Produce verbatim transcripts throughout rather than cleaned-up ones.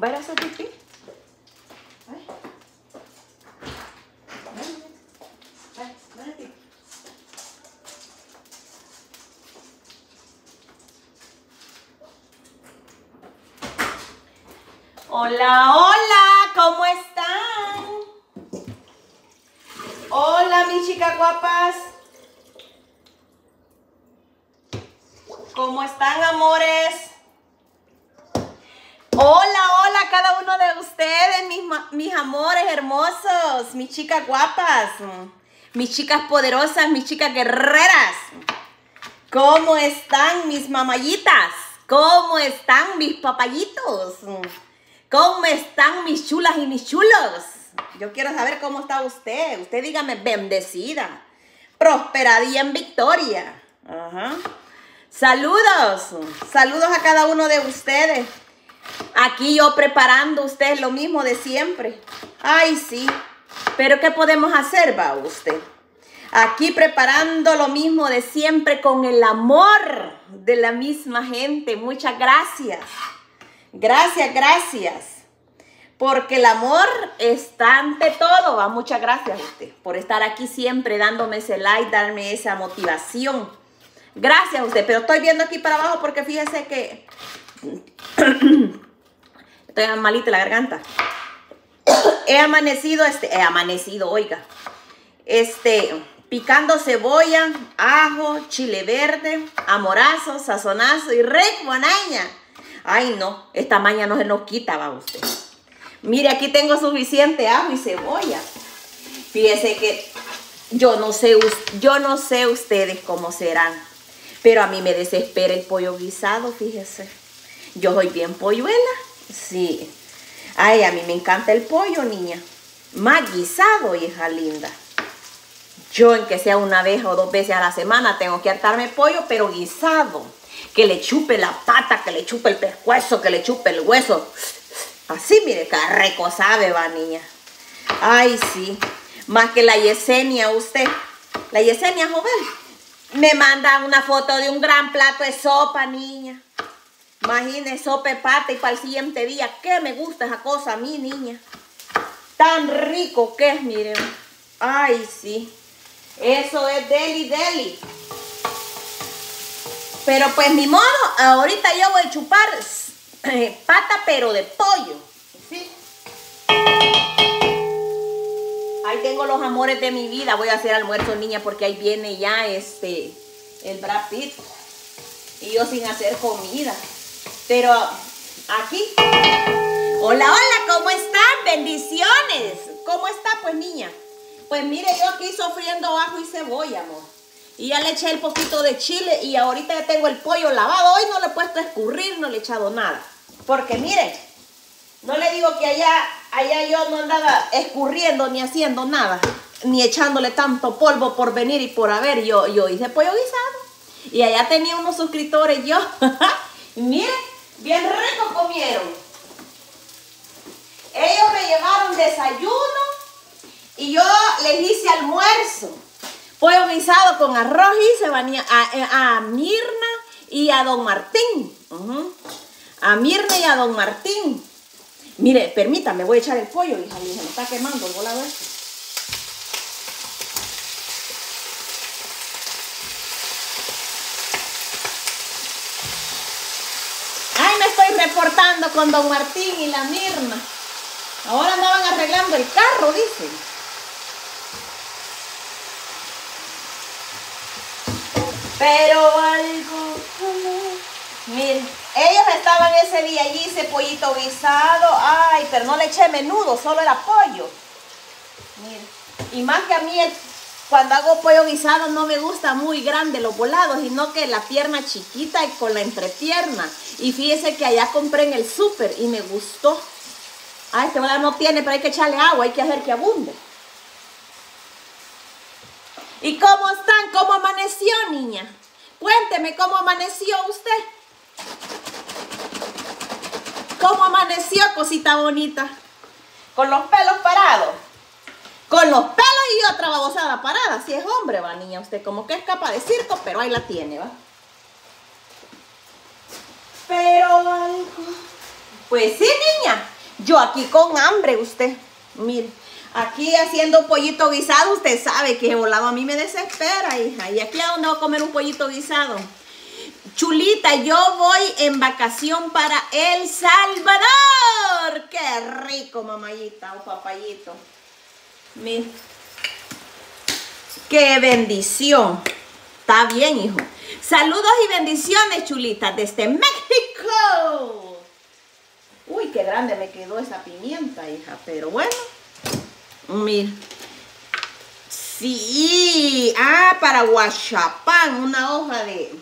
¿Va a hacer pipí? Ay. Ay, vaya pipí. Hola, hola, ¿cómo están? Hola, mis chicas guapas. ¿Cómo están, amores? Hola, hola a cada uno de ustedes, mis, mis amores hermosos, mis chicas guapas, mis chicas poderosas, mis chicas guerreras. ¿Cómo están mis mamayitas? ¿Cómo están mis papayitos? ¿Cómo están mis chulas y mis chulos? Yo quiero saber cómo está usted. Usted dígame, bendecida, próspera y en victoria. Ajá. Saludos, saludos a cada uno de ustedes. Aquí yo preparando ustedes lo mismo de siempre. Ay, sí. Pero ¿qué podemos hacer, va usted? Aquí preparando lo mismo de siempre con el amor de la misma gente. Muchas gracias. Gracias, gracias. Porque el amor está ante todo. Va. Muchas gracias a usted por estar aquí siempre dándome ese like, darme esa motivación. Gracias a usted. Pero estoy viendo aquí para abajo porque fíjese que estoy malita la garganta. He amanecido, este, he amanecido, oiga, este, picando cebolla, ajo, chile verde, amorazo, sazonazo y recuanaña. Ay, no, esta maña no se nos quita, va usted. Mire, aquí tengo suficiente ajo y cebolla. Fíjese que yo no sé, yo no sé ustedes cómo serán, pero a mí me desespera el pollo guisado, fíjese. Yo soy bien polluela, sí. Ay, a mí me encanta el pollo, niña. Más guisado, hija linda. Yo, en que sea una vez o dos veces a la semana, tengo que hartarme pollo, pero guisado. Que le chupe la pata, que le chupe el pescuezo, que le chupe el hueso. Así, mire, qué rico sabe, va, niña. Ay, sí. Más que la Yesenia, usted. La Yesenia, joven, me manda una foto de un gran plato de sopa, niña. Imagínese, sopa de pata y para el siguiente día. ¿Qué me gusta esa cosa a mí, niña? Tan rico que es, miren. Ay, sí. Eso es deli, deli. Pero pues ni modo, ahorita yo voy a chupar eh, pata, pero de pollo. ¿Sí? Ahí tengo los amores de mi vida. Voy a hacer almuerzo, niña, porque ahí viene ya este, el Brad Pitt. Y yo sin hacer comida. Pero aquí. Hola, hola, ¿cómo están? Bendiciones. ¿Cómo está, pues, niña? Pues mire, yo aquí sofriendo ajo y cebolla, amor. Y ya le eché el poquito de chile y ahorita ya tengo el pollo lavado. Hoy no le he puesto a escurrir, no le he echado nada. Porque miren, no le digo que allá, allá yo no andaba escurriendo ni haciendo nada. Ni echándole tanto polvo por venir y por haber. Yo, yo hice pollo guisado. Y allá tenía unos suscriptores yo. Y miren, bien rico comieron. Ellos me llevaron desayuno y yo les hice almuerzo. Pollo guisado con arroz y se venía a, a Mirna y a Don Martín. Uh-huh. A Mirna y a Don Martín. Mire, permítame, voy a echar el pollo, hija, se me está quemando el volador. Ay, me estoy reportando con Don Martín y la Mirna. Ahora andaban arreglando el carro, dicen. Pero algo, miren, ellos estaban ese día allí, ese pollito guisado, ay, pero no le eché menudo, solo era pollo. Miren, y más que a mí, el, cuando hago pollo guisado no me gusta muy grande los volados, sino que la pierna chiquita y con la entrepierna. Y fíjese que allá compré en el súper y me gustó. Ay, este volado no tiene, pero hay que echarle agua, hay que hacer que abunde. ¿Y cómo están? ¿Cómo amaneció, niña? Cuénteme cómo amaneció usted. ¿Cómo amaneció, cosita bonita? Con los pelos parados. Con los pelos y otra babosada parada. Si es hombre, va, niña, usted como que es capa de circo, pero ahí la tiene, va. Pero algo... Pues sí, niña. Yo aquí con hambre, usted. Mire, aquí haciendo pollito guisado, usted sabe que volado a mí me desespera, hija. ¿Y aquí a dónde voy a comer un pollito guisado? Chulita, yo voy en vacación para El Salvador. ¡Qué rico, mamayita o papayito! Mire. ¡Qué bendición! Está bien, hijo. Saludos y bendiciones, chulita, desde México. Uy, qué grande me quedó esa pimienta, hija. Pero bueno, mira. Sí. Ah, para guachapán, una hoja de...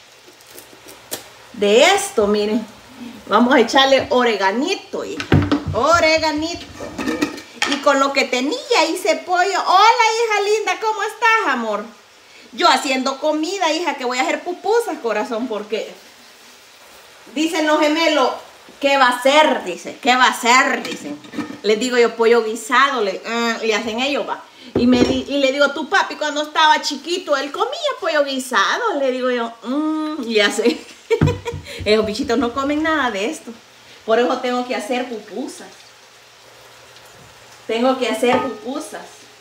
De esto, miren. Vamos a echarle oreganito, hija. Oreganito. Y con lo que tenía hice pollo. Hola, hija linda, ¿cómo estás, amor? Yo haciendo comida, hija, que voy a hacer pupusas, corazón, porque dicen los gemelos, ¿qué va a hacer? Dice, ¿qué va a hacer? Dicen. Les digo yo, pollo guisado, le, uh, le hacen ellos, va. Y, me di, y le digo, tu papi cuando estaba chiquito, él comía pollo guisado. Le digo yo, mmm, y hace. Esos bichitos no comen nada de esto. Por eso tengo que hacer pupusas. Tengo que hacer pupusas.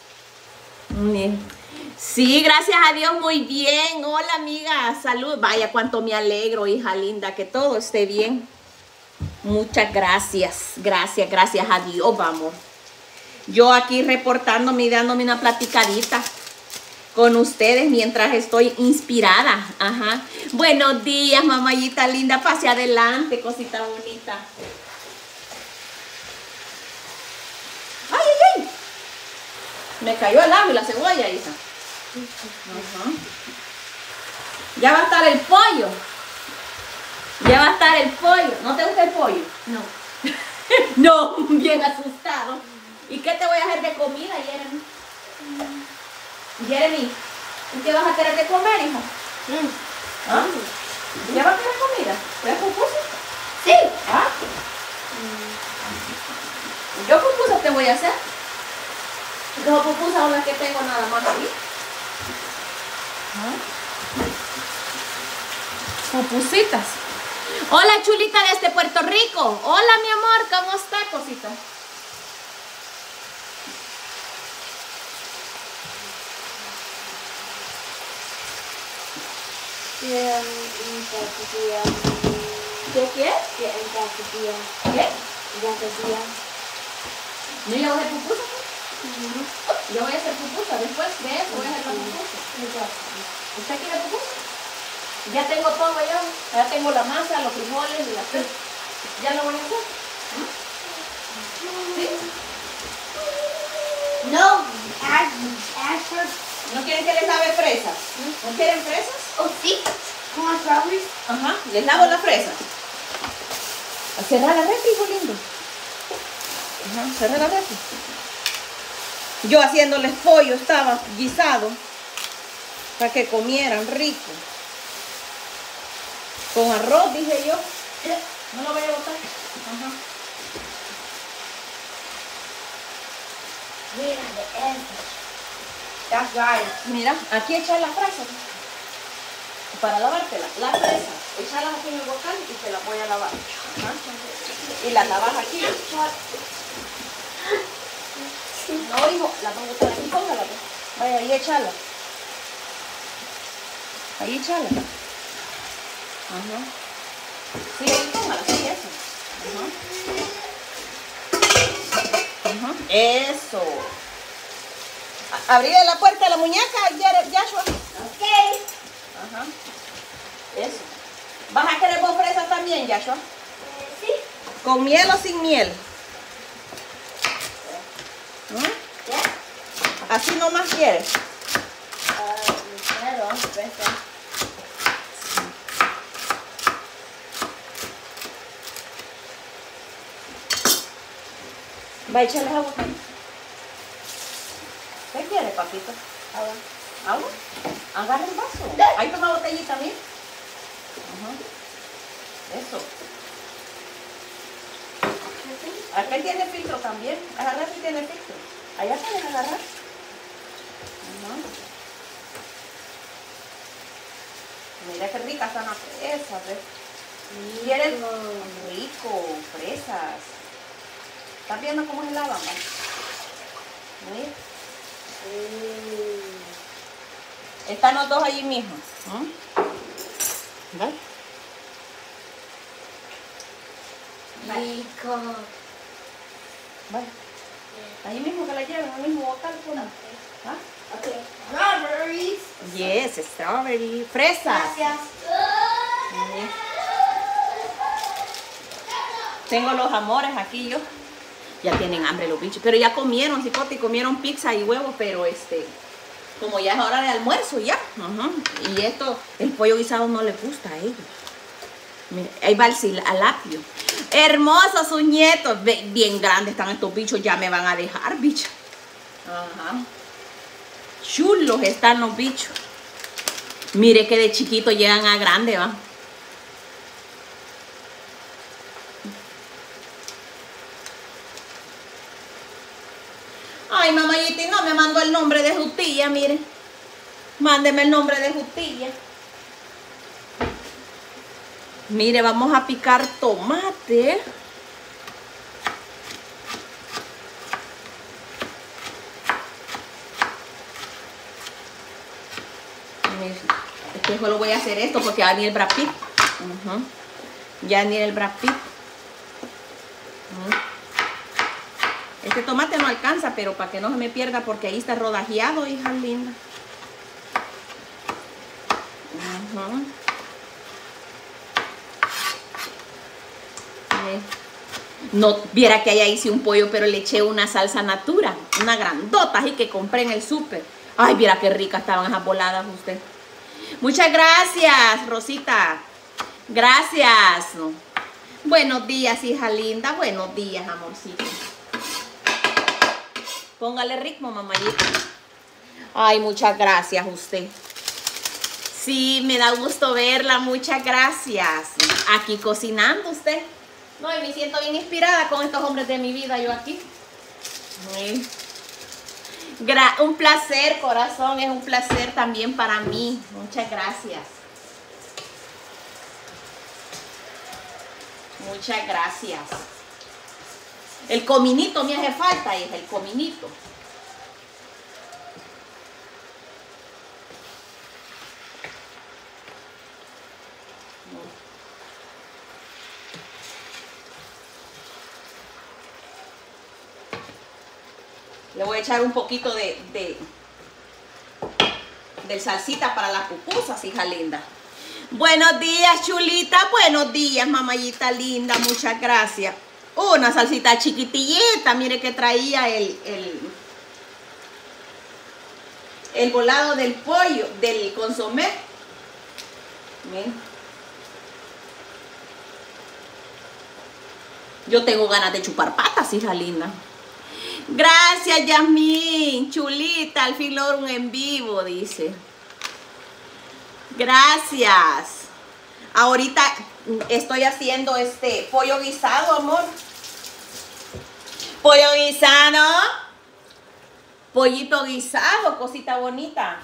Sí, gracias a Dios, muy bien. Hola, amiga, salud. Vaya, cuánto me alegro, hija linda, que todo esté bien. Muchas gracias, gracias, gracias a Dios, vamos. Yo aquí reportándome y dándome una platicadita con ustedes mientras estoy inspirada. Ajá. Buenos días, mamayita linda. Pase adelante, cosita bonita. ¡Ay, ay, ay! Me cayó el agua y la cebolla, hija. Ajá. Ya va a estar el pollo. Ya va a estar el pollo. ¿No te gusta el pollo? No. No, bien asustado. ¿Y qué te voy a hacer de comida, Jeremy? Jeremy, ¿y qué vas a querer de comer, hijo? Mm. ¿Ah? ¿Ya vas a querer comida? ¿Quieres pupusas? Sí. ¿Ah? Mm. Yo pupusas te voy a hacer. Dos pupusas son las que tengo nada más ahí. ¿Ah? Pupusitas. Hola, chulita desde Puerto Rico. Hola, mi amor, ¿cómo está, cosita? ¿Qué? ¿Qué quieres? ¿Qué? ¿Qué? ¿No yo voy a hacer pupusas? Yo voy a hacer pupusas. Después de eso voy a hacer la pupusa. ¿Usted quiere pupusas? Ya tengo todo allá. Ya tengo la masa, los frijoles y la queso. ¿Ya lo voy a hacer? ¿Sí? No. Ash, Ashford. ¿No quieren que les lave fresas? ¿No quieren fresas? Oh, sí. ¿Cómo strawberries? Ajá. Les lavo las fresas. A cerrar la refri, hijo lindo. Ajá. Cerrar la refri. Yo haciéndoles pollo estaba guisado para que comieran rico. Con arroz, dije yo. No lo voy a botar. Ajá. Mira, the end. That's right. Mira, aquí echar las fresas. Para lavártelas, las fresas. Echarlas aquí en el bocal y te las voy a lavar. Ajá. Y las lavas aquí. No, hijo, las vamos a botar aquí, póngala. Vaya, ahí echarla. Ahí echarla. Ajá. Sí, ahí póngala, sí, eso. Ajá. Ajá. Eso. Abrirle la puerta a la muñeca, Yashua. Ok. Ajá. Eso. ¿Vas a querer vos fresas también, Yashua? Eh, sí. ¿Con miel o sin miel? ¿Mm? ¿Ya? ¿Así nomás quieres? Ah, primero, fresa. Va a echarles agua. ¿Qué quiere, papito? Agua. ¿Agua? Agarra el vaso. Ahí toma botellita, mira. Ajá. Eso. Acá tiene filtro también. Agarra si tiene filtro. Allá puedes agarrar. Ajá. Mira qué ricas están las fresas, ¿ves? ¿Quieres? Rico, fresas. ¿Estás viendo cómo se lavan? ¿Va? Mira. Mm. Están los dos allí mismo. ¿Mm? ¿Ves? Rico. Vale. Ahí mismo que la lleven, ahí mismo bocal. ¿Ah? Okay. Strawberries. Yes, strawberry. Fresas. Gracias. Sí. Tengo los amores aquí yo. Ya tienen hambre los bichos. Pero ya comieron, cipote, y comieron pizza y huevos, pero este, como ya es hora de almuerzo ya. Uh-huh. Y esto, el pollo guisado no les gusta a ellos. Mira, ahí va el silapio. Hermosos sus nietos. Bien grandes están estos bichos. Ya me van a dejar, bichos. Ajá. Chulos están los bichos. Mire que de chiquito llegan a grande, va. Ay, mamayita, no me mandó el nombre de Jutilla, mire. Mándeme el nombre de Jutilla. Mire, vamos a picar tomate. Mire, es que solo voy a hacer esto porque ya ni el Brad Pitt. Uh-huh. Ya ni el Brad Pitt. Uh-huh. Este tomate no alcanza, pero para que no se me pierda porque ahí está rodajeado, hija linda. Uh-huh. No, viera que allá hice un pollo, pero le eché una salsa natura, una grandota, así que compré en el súper. Ay, viera qué ricas estaban esas voladas usted. Muchas gracias, Rosita. Gracias. Buenos días, hija linda. Buenos días, amorcito. Póngale ritmo, mamayita. Ay, muchas gracias usted. Sí, me da gusto verla. Muchas gracias. Aquí cocinando usted. No, y me siento bien inspirada con estos hombres de mi vida, yo aquí. Sí. Gra- un placer, corazón, es un placer también para mí. Muchas gracias. Muchas gracias. El cominito me hace falta, es el cominito. Le voy a echar un poquito de, de, de salsita para las pupusas, hija linda. Buenos días, chulita. Buenos días, mamayita linda. Muchas gracias. Una salsita chiquitillita. Mire que traía el, el, el volado del pollo, del consomé. Miren. Yo tengo ganas de chupar patas, hija linda. Gracias, Yasmín, chulita, al fin logro un en vivo, dice. Gracias. Ahorita estoy haciendo este pollo guisado, amor. Pollo guisado. Pollito guisado, cosita bonita.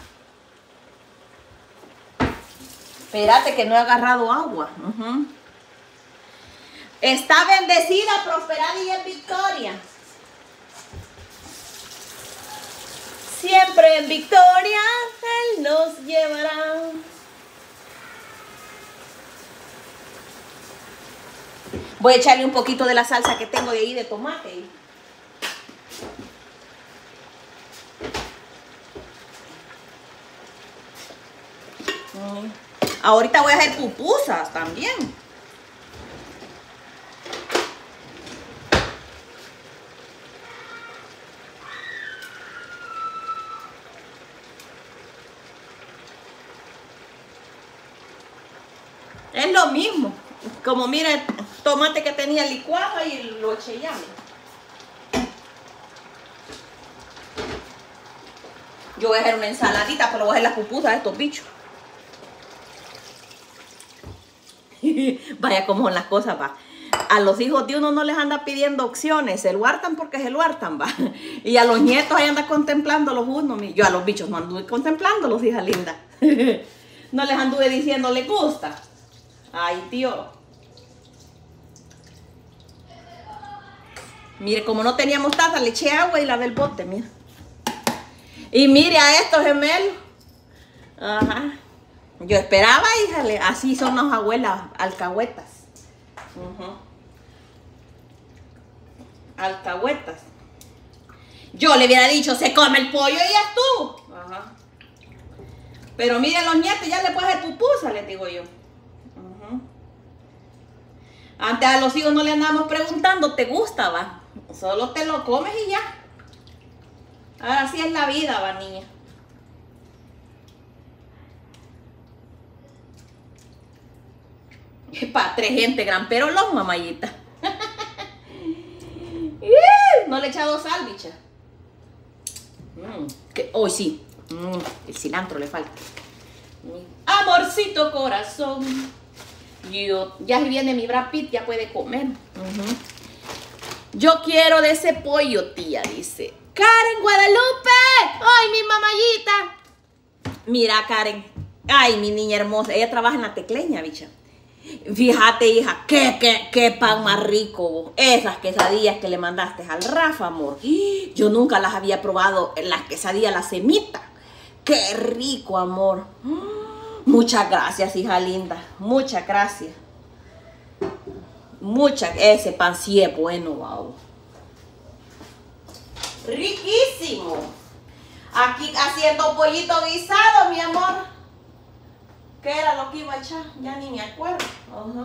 Espérate que no he agarrado agua. Uh-huh. Está bendecida, prosperada y en victoria. Siempre en victoria Él nos llevará. Voy a echarle un poquito de la salsa que tengo de ahí de tomate. Mm. Ahorita voy a hacer pupusas también. Es lo mismo. Como mire, tomate que tenía licuado y lo eché ya. Yo voy a hacer una ensaladita, pero voy a hacer las pupusas de estos bichos. Vaya como son las cosas, va. A los hijos de uno no les anda pidiendo opciones, se lo hartan porque se lo hartan, va. Y a los nietos ahí anda contemplándolos uno. Yo a los bichos no anduve contemplándolos, hija linda. No les anduve diciendo, ¿les gusta? Ay, tío. Mire, como no teníamos taza, le eché agua y lavé el bote, mire. Y mire a estos gemelos. Ajá. Yo esperaba, híjale, así son las abuelas, alcahuetas. Uh-huh. Alcahuetas. Yo le hubiera dicho, se come el pollo y ya estuvo. Ajá. Pero miren los nietos, ya le puede hacer pupusa, les digo yo. Uh-huh. Antes a los hijos no le andábamos preguntando, ¿te gusta, va? Solo te lo comes y ya. Ahora sí es la vida, va, niña. Es para tres gente, gran pero los mamayita. No le he echado sal, bicha. Mm, que hoy oh, sí. Mm, el cilantro le falta. Mm. Amorcito corazón. Yo, ya viene mi Brad Pitt, ya puede comer. Uh-huh. Yo quiero de ese pollo, tía, dice. Karen Guadalupe. Ay, mi mamayita. Mira, Karen. Ay, mi niña hermosa. Ella trabaja en la Tecleña, bicha. Fíjate, hija, qué, qué, qué pan más rico. Esas quesadillas que le mandaste al Rafa, amor. Yo nunca las había probado, las quesadillas, la semita. Qué rico, amor. Muchas gracias, hija linda. Muchas gracias. Muchas. Ese pan sí es bueno, wow. Riquísimo. Aquí haciendo pollito guisado, mi amor. ¿Qué era lo que iba a echar? Ya ni me acuerdo. Uh-huh.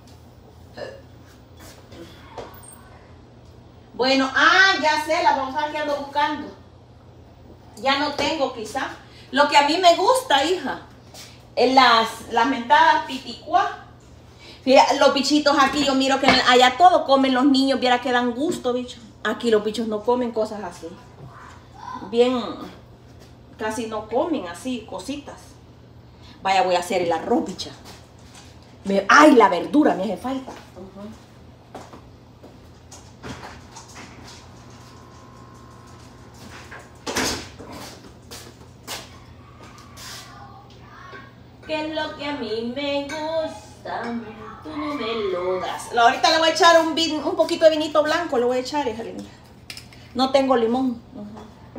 Bueno, ah, ya sé, la vamos a ver que ando buscando. Ya no tengo quizá. Lo que a mí me gusta, hija, es las, las mentadas piticuá. Fíjate, los bichitos aquí, yo miro que allá todo comen los niños, viera que dan gusto, bicho. Aquí los bichos no comen cosas así. Bien, casi no comen así, cositas. Vaya, voy a hacer el arroz, bicha. Me, ay, la verdura me hace falta. Uh-huh. ¿Qué es lo que a mí me gusta? Tú no me lo das. Ahorita le voy a echar un, vin, un poquito de vinito blanco. Le voy a echar, hija linda. No tengo limón. Uh-huh.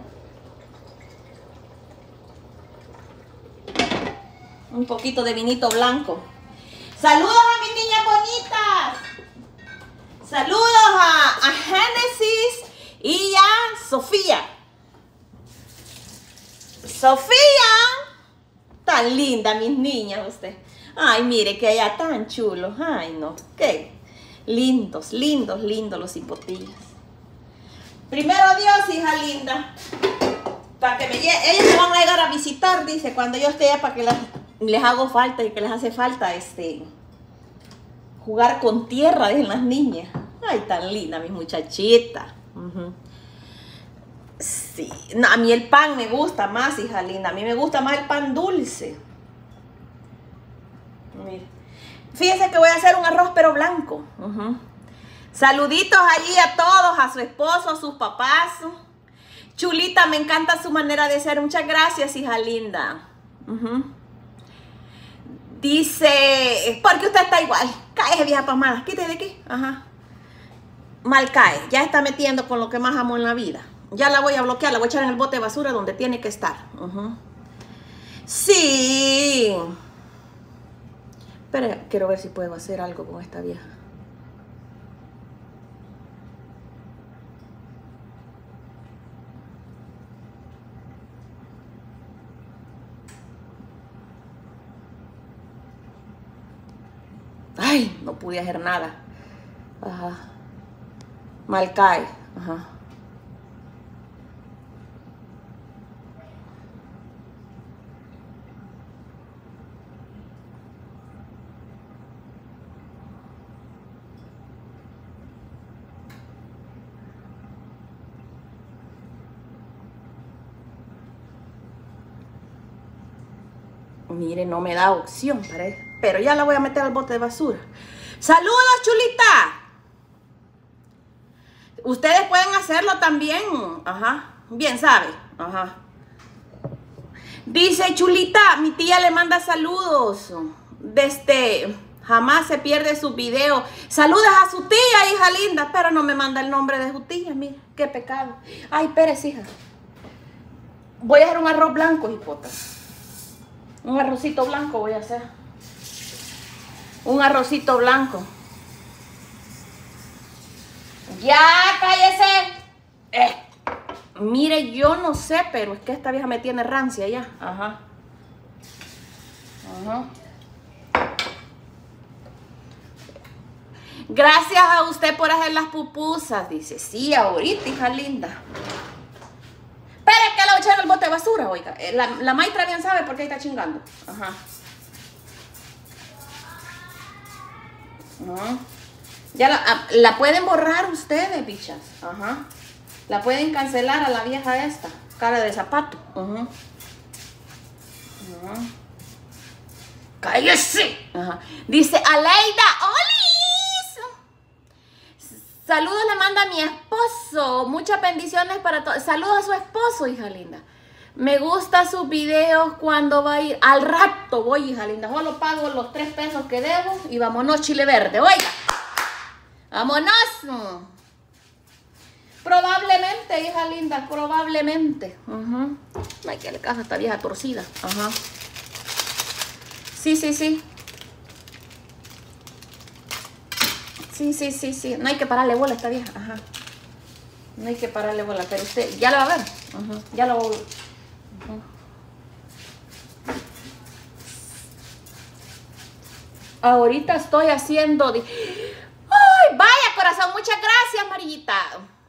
Un poquito de vinito blanco. Saludos a mis niñas bonitas. Saludos a, a Génesis y a Sofía. Sofía. Tan linda, mis niñas, usted. Ay, mire que ella tan chulo. Ay, no. Qué lindos, lindos, lindos los hipotillas. Primero Dios, hija linda. Para que me llegue. Ellas me van a llegar a visitar, dice, cuando yo esté allá, para que las... les hago falta y que les hace falta este jugar con tierra, dicen las niñas. Ay, tan linda, mis muchachitas. Uh-huh. Sí, no, a mí el pan me gusta más, hija linda. A mí me gusta más el pan dulce. Mira. Fíjense que voy a hacer un arroz pero blanco. Uh-huh. Saluditos allí a todos, a su esposo, a sus papás. Chulita, me encanta su manera de ser. Muchas gracias, hija linda. Uh-huh. Dice, porque usted está igual. Cállese, vieja pamada. Quítese de aquí. Ajá. Mal cae. Ya está metiendo con lo que más amo en la vida. Ya la voy a bloquear. La voy a echar en el bote de basura donde tiene que estar. Uh-huh. Sí. Pero quiero ver si puedo hacer algo con esta vieja. Ay, no pude hacer nada. Ajá. Mal cae. Ajá. Mire, no me da opción, parece. Pero ya la voy a meter al bote de basura. ¡Saludos, chulita! Ustedes pueden hacerlo también. Ajá. Bien sabe. Ajá. Dice, chulita, mi tía le manda saludos desde Jamás se pierde su video. Saludas a su tía, hija linda. Pero no me manda el nombre de su tía, mira. Qué pecado. Ay, Pérez, hija. Voy a hacer un arroz blanco, hipota. Un arrocito blanco voy a hacer. Un arrocito blanco. ¡Ya, cállese! Eh. Mire, yo no sé, pero es que esta vieja me tiene rancia ya. Ajá. Ajá. Gracias a usted por hacer las pupusas. Dice, sí, ahorita, hija linda. Pero es que la echaron el bote de basura, oiga. La, la maestra bien sabe por qué está chingando. Ajá. Ajá. Ya la, la pueden borrar ustedes, bichas. Ajá. La pueden cancelar a la vieja esta. Cara de zapato. Ajá. Ajá. ¡Cállese! Ajá. Dice Aleida, ¡olis! Saludos le manda a mi esposo. Muchas bendiciones para todos. Saludos a su esposo, hija linda. Me gusta sus videos cuando va a ir. Al rato voy, hija linda. Solo pago los tres pesos que debo y vámonos, chile verde. Oiga. Vámonos. Probablemente, hija linda, probablemente. Uh-huh. Ay, que le caja esta vieja torcida. Ajá. Sí, sí, sí. Sí, sí, sí, sí. No hay que pararle bola a esta vieja. Ajá. No hay que pararle bola, pero usted ya lo va a ver. Uh-huh. Ya lo va a ver. Uh-huh. Ahorita estoy haciendo... De... ¡Ay, vaya, corazón! Muchas gracias, Marillita.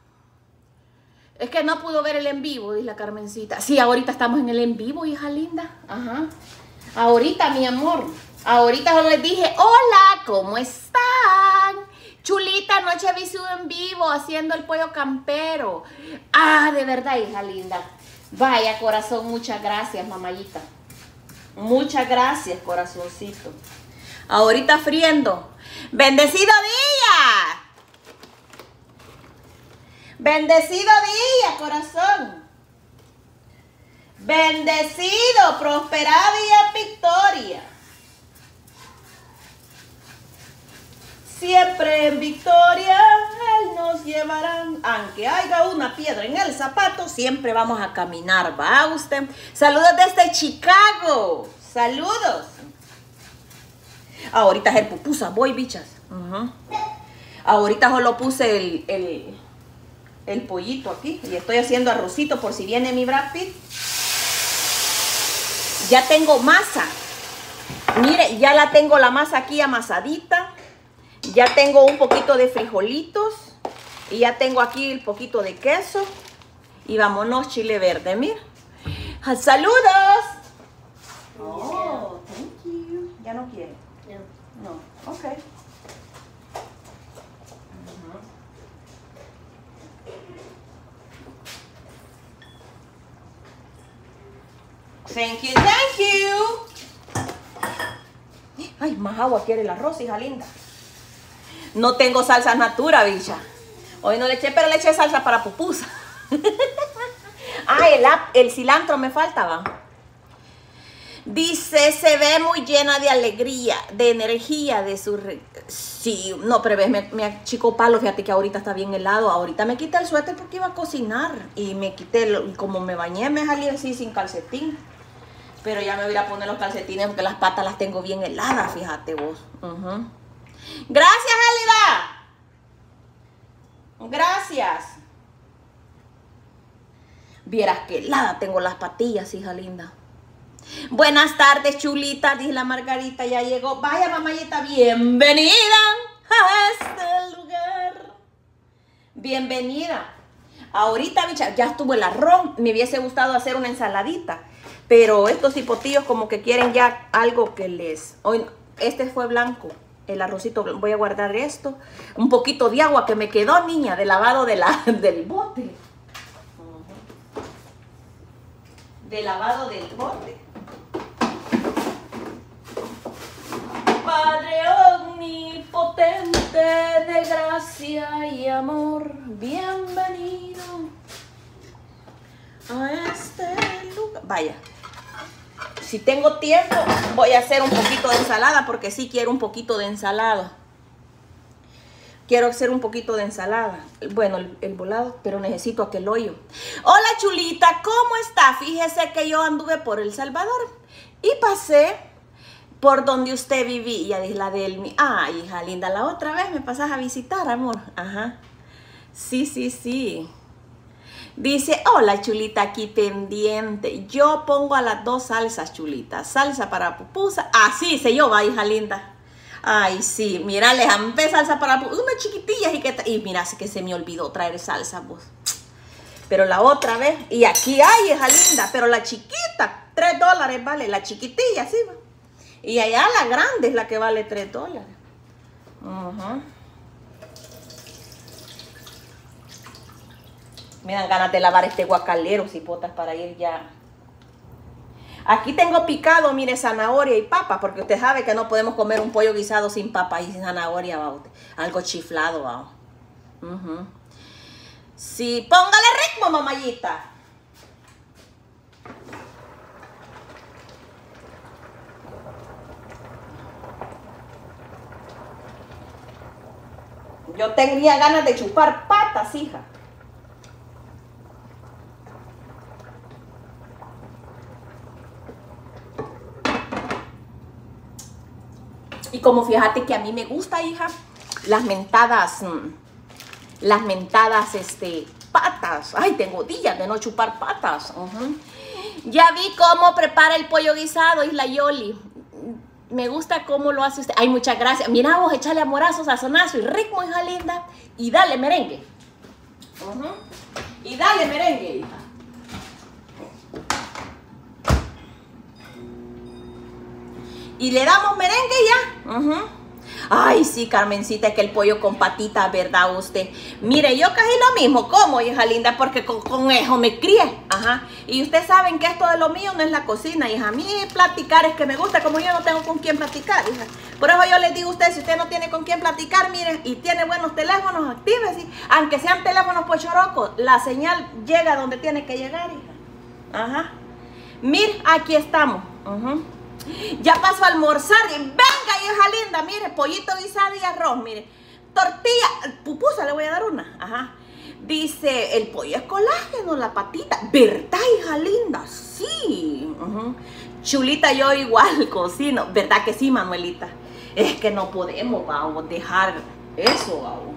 Es que no pudo ver el en vivo, dice la Carmencita. Sí, ahorita estamos en el en vivo, hija linda. Ajá. Ahorita, mi amor. Ahorita solo les dije, hola, ¿cómo están? Chulita, anoche vi su en vivo haciendo el pollo campero. Ah, de verdad, hija linda. Vaya, corazón, muchas gracias, mamayita. Muchas gracias, corazoncito. Ahorita friendo. ¡Bendecido día! Bendecido día, corazón. Bendecido, prosperado y en victoria. Siempre en victoria Él nos llevará. Aunque haya una piedra en el zapato, siempre vamos a caminar, ¿va usted? Saludos desde Chicago. Saludos. Ahorita es el pupusa, voy, bichas. Uh-huh. Ahorita solo puse el... el el pollito aquí y estoy haciendo arrocito por si viene mi Brad Pitt. Ya tengo masa. Mire, ya la tengo la masa aquí amasadita. Ya tengo un poquito de frijolitos y ya tengo aquí el poquito de queso y vámonos, chile verde, mira. ¡Saludos! Oh, thank you. ¿Ya no quiere? No. No, ok. Thank you, thank you. Ay, más agua quiere el arroz, hija linda. No tengo salsa natura, bicha. Hoy no le eché, pero le eché salsa para pupusa. Ah, el, el cilantro me faltaba. Dice, se ve muy llena de alegría, de energía, de su... Re... Sí, no, pero ves, me, me achicó palo, fíjate que ahorita está bien helado. Ahorita me quité el suéter porque iba a cocinar. Y me quité, el, como me bañé, me salí así sin calcetín. Pero ya me voy a poner los calcetines porque las patas las tengo bien heladas, fíjate vos. Uh-huh. Gracias, Elida. Gracias. Vieras que helada tengo las patillas, hija linda. Buenas tardes, chulita, dice la Margarita, ya llegó. Vaya, mamayita, bienvenida a este lugar. Bienvenida. Ahorita, bicha, ya estuvo el arroz. Me hubiese gustado hacer una ensaladita. Pero estos hipotillos como que quieren ya algo que les... Hoy, este fue blanco, el arrocito. Voy a guardar esto. Un poquito de agua que me quedó, niña, de lavado de la, del bote. De lavado del bote. Padre omnipotente de gracia y amor, bienvenido a este lugar. Vaya. si tengo tiempo, voy a hacer un poquito de ensalada, porque sí quiero un poquito de ensalada. Quiero hacer un poquito de ensalada. Bueno, el, el volado, pero necesito aquel hoyo. Hola, chulita, ¿cómo está? Fíjese que yo anduve por El Salvador y pasé por donde usted vivía, dice la del... Ay, hija linda, la otra vez me pasas a visitar, amor. Ajá. Sí, sí, sí. Dice, hola, chulita, aquí pendiente. Yo pongo a las dos salsas, chulita. Salsa para pupusa. Así se yo va, hija linda. Ay, sí, mira, le jampé salsa para una chiquitilla y que y mira, así que se me olvidó traer salsa, vos. Pero la otra vez, y aquí hay, hija linda, pero la chiquita, tres dólares vale, la chiquitilla, sí, va. Y allá la grande es la que vale tres dólares. Uh-huh. Me dan ganas de lavar este guacalero, cipotas, para ir ya. Aquí tengo picado, mire, zanahoria y papa, porque usted sabe que no podemos comer un pollo guisado sin papa y sin zanahoria, va usted. Algo chiflado, va. Uh-huh. Sí, póngale ritmo, mamayita. Yo tenía ganas de chupar patas, hija. Y como fíjate que a mí me gusta, hija, las mentadas, las mentadas, este, patas. Ay, tengo días de no chupar patas. Uh-huh. Ya vi cómo prepara el pollo guisado, Isla Yoli. Me gusta cómo lo hace usted. Ay, muchas gracias. Mira vos, echarle amorazo, sazonazo y ritmo, hija linda. Y dale merengue. Uh-huh. Y dale merengue, hija. Y le damos merengue ya. Uh-huh. Ay, sí, Carmencita, es que el pollo con patitas, ¿verdad usted? Mire, yo casi lo mismo como, hija linda, porque con, con eso me crié. Ajá. Y ustedes saben que esto de lo mío no es la cocina, hija. A mí platicar es que me gusta, como yo no tengo con quién platicar, hija. Por eso yo les digo a ustedes, si usted no tiene con quién platicar, miren, y tiene buenos teléfonos, actívense. Aunque sean teléfonos pochorocos, la señal llega donde tiene que llegar, hija. Ajá. Mir, aquí estamos. Ajá. Ya paso a almorzar y venga, hija linda, mire, pollito guisado y arroz, mire, tortilla, pupusa le voy a dar una, ajá. Dice, el pollo es colágeno, la patita, ¿verdad, hija linda? Sí, uh-huh. Chulita, yo igual cocino, ¿verdad que sí, Manuelita? Es que no podemos, vamos, dejar eso, vamos.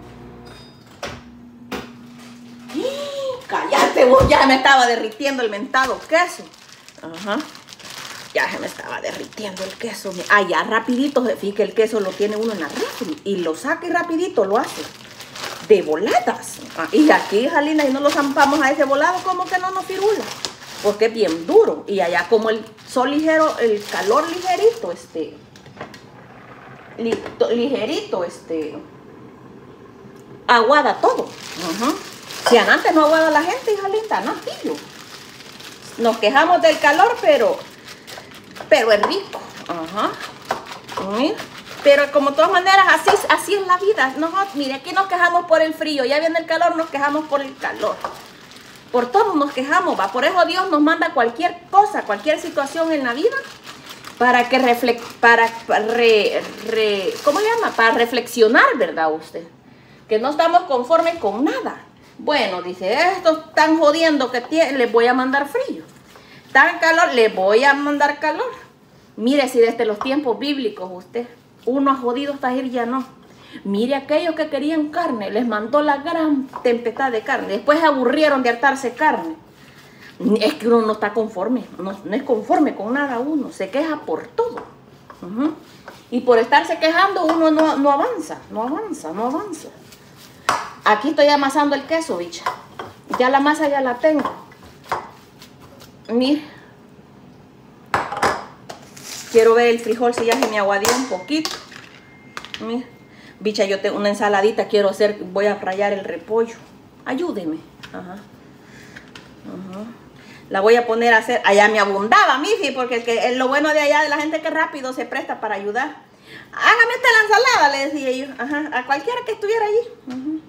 Cállate vos, ya me estaba derritiendo el mentado queso, ajá. Ya se me estaba derritiendo el queso. Ah, ya rapidito, fíjate que el queso lo tiene uno en la refri y lo saca y rapidito lo hace. De voladas. Ah, y aquí, hija linda, si no lo zampamos a ese volado, ¿cómo que no nos firula? Porque es bien duro. Y allá como el sol ligero, el calor ligerito, este... Li, to, ligerito, este... aguada todo. Uh-huh. Si antes no aguada la gente, hija linda, no, tío. Nos quejamos del calor, pero... pero es rico. Ajá. ¿Sí? Pero como de todas maneras, así, así es la vida. No, mire, aquí nos quejamos por el frío. Ya viene el calor, nos quejamos por el calor. Por todo nos quejamos, va. Por eso Dios nos manda cualquier cosa, cualquier situación en la vida para que reflex, para, para re, re, ¿cómo se llama? Para reflexionar, ¿verdad usted? Que no estamos conformes con nada. Bueno, dice, estos están jodiendo que tiene, les voy a mandar frío. Tan calor, le voy a mandar calor. Mire, si desde los tiempos bíblicos usted, uno ha jodido hasta ir ya no. Mire, aquellos que querían carne, les mandó la gran tempestad de carne. Después se aburrieron de hartarse carne. Es que uno no está conforme, no, no es conforme con nada uno, se queja por todo. Uh-huh. Y por estarse quejando uno no, no avanza, no avanza, no avanza. Aquí estoy amasando el queso, bicha. Ya la masa ya la tengo. Mire, quiero ver el frijol si ya se me aguadió un poquito. Mire, bicha, yo tengo una ensaladita, quiero hacer, voy a rallar el repollo. Ayúdeme. Ajá. Ajá. La voy a poner a hacer, allá me abundaba, mifi, porque el que, lo bueno de allá de la gente que rápido se presta para ayudar. Hágame usted la ensalada, le decía yo. Ajá. A cualquiera que estuviera allí. Ajá.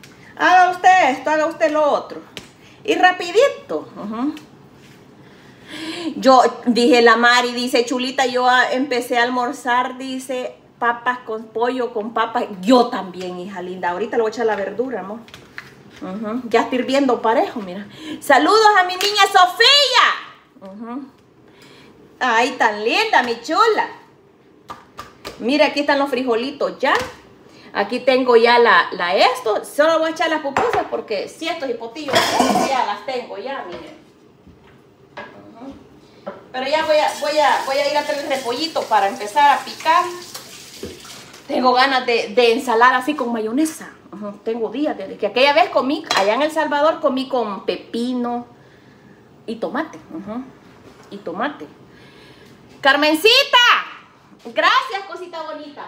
Haga usted esto, haga usted lo otro. Y rapidito. Ajá. Yo dije, la Mari, dice, Chulita, yo empecé a almorzar, dice, papas con pollo, con papas. Yo también, hija linda. Ahorita le voy a echar la verdura, amor. Uh-huh. Ya estoy hirviendo parejo, mira. Saludos a mi niña Sofía. Uh-huh. Ay, tan linda, mi chula. Mira, aquí están los frijolitos ya. Aquí tengo ya la, la esto. Solo voy a echar las pupusas porque si estos hipotillos ya las tengo ya, miren. Uh-huh. Pero ya voy a, voy, a, voy a ir a hacer el repollito para empezar a picar. Tengo ganas de, de ensalada así con mayonesa. Uh-huh. Tengo días desde que aquella vez comí, allá en El Salvador comí con pepino y tomate. Uh-huh. Y tomate. Carmencita, gracias, cosita bonita.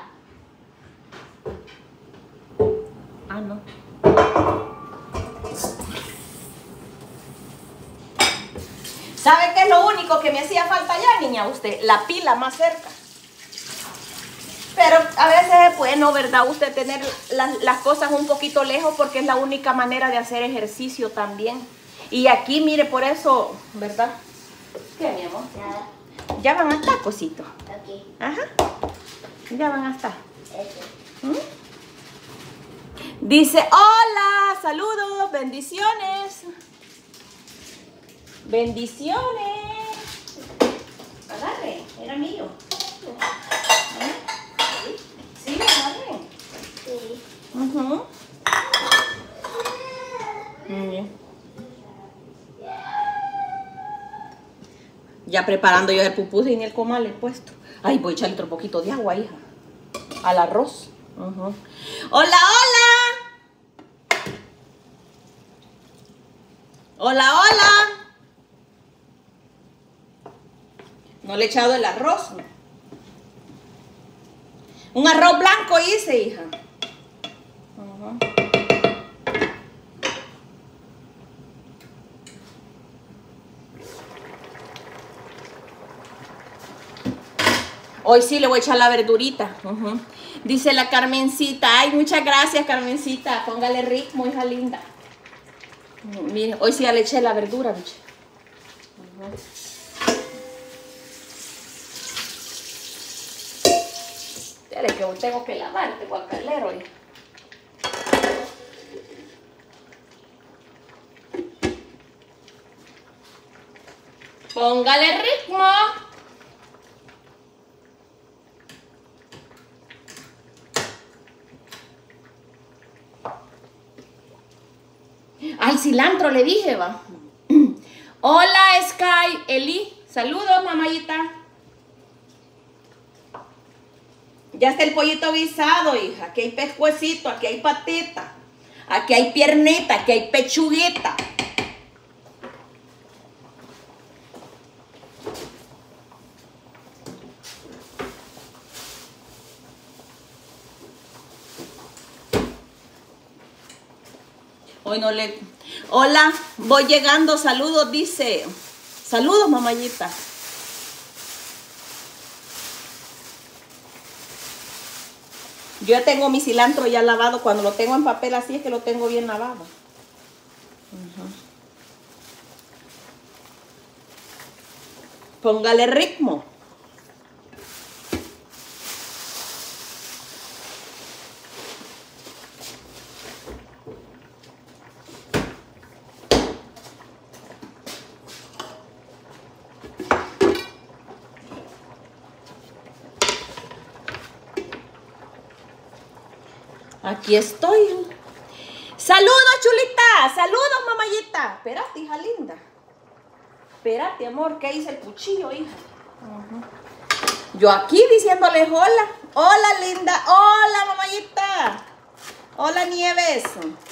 Ah, no. ¿Sabe qué es lo único que me hacía falta ya, niña? Usted, la pila más cerca. Pero a veces es bueno, ¿verdad? Usted tener las, las cosas un poquito lejos porque es la única manera de hacer ejercicio también. Y aquí, mire, por eso, ¿verdad? ¿Qué, mi amor? Nada. Ya van a estar, cosito. Aquí. Ajá. Ya van a estar. Este. ¿Mm? Dice, hola, saludos, bendiciones. Bendiciones. Agarre, era mío. ¿Eh? Sí, agarre. Sí. Uh-huh. Muy bien. Ya preparando yo el pupusas y ni el comal he puesto. Ay, voy a echarle otro poquito de agua, hija. Al arroz. Uh-huh. Hola, hola. Hola, hola. No le he echado el arroz. Un arroz blanco hice, hija. Uh-huh. Hoy sí le voy a echar la verdurita. Uh-huh. Dice la Carmencita. Ay, muchas gracias, Carmencita. Póngale ritmo, hija linda. Uh, mire, hoy sí ya le eché la verdura, biche. Uh-huh. Espere que hoy tengo que lavar este guacalero. Hija. Póngale ritmo. Al cilantro le dije, va. Hola, Sky, Eli. Saludos, mamayita. Ya está el pollito guisado, hija. Aquí hay pescuecito, aquí hay patita. Aquí hay piernita, aquí hay pechuguita. Hoy no le... Hola, voy llegando, saludos, dice. Saludos, mamayita. Yo ya tengo mi cilantro ya lavado. Cuando lo tengo en papel así es que lo tengo bien lavado. Uh-huh. Póngale ritmo. Aquí estoy. Saludos, chulita. Saludos, mamayita. Espérate, hija linda. Espérate, amor, que hice el cuchillo, hija. Uh-huh. Yo aquí diciéndoles hola. Hola, linda. Hola, mamayita. Hola, Nieves.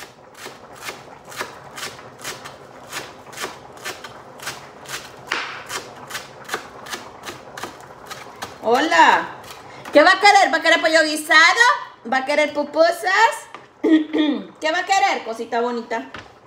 Hola. ¿Qué va a querer? ¿Va a querer pollo guisado? ¿Va a querer pupusas? ¿Qué va a querer, cosita bonita?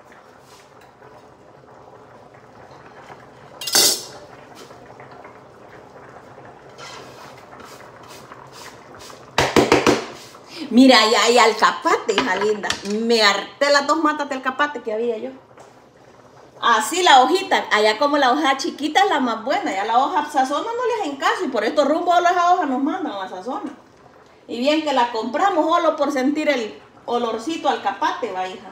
Mira, ahí hay alcapate, hija linda. Me harté las dos matas del alcapate que había yo. Así la hojita, allá como la hoja chiquita es la más buena, ya la hoja sazona no le hacen caso y por estos rumbos esa hoja nos mandan a sazona. Y bien que la compramos solo por sentir el olorcito al capate, va hija.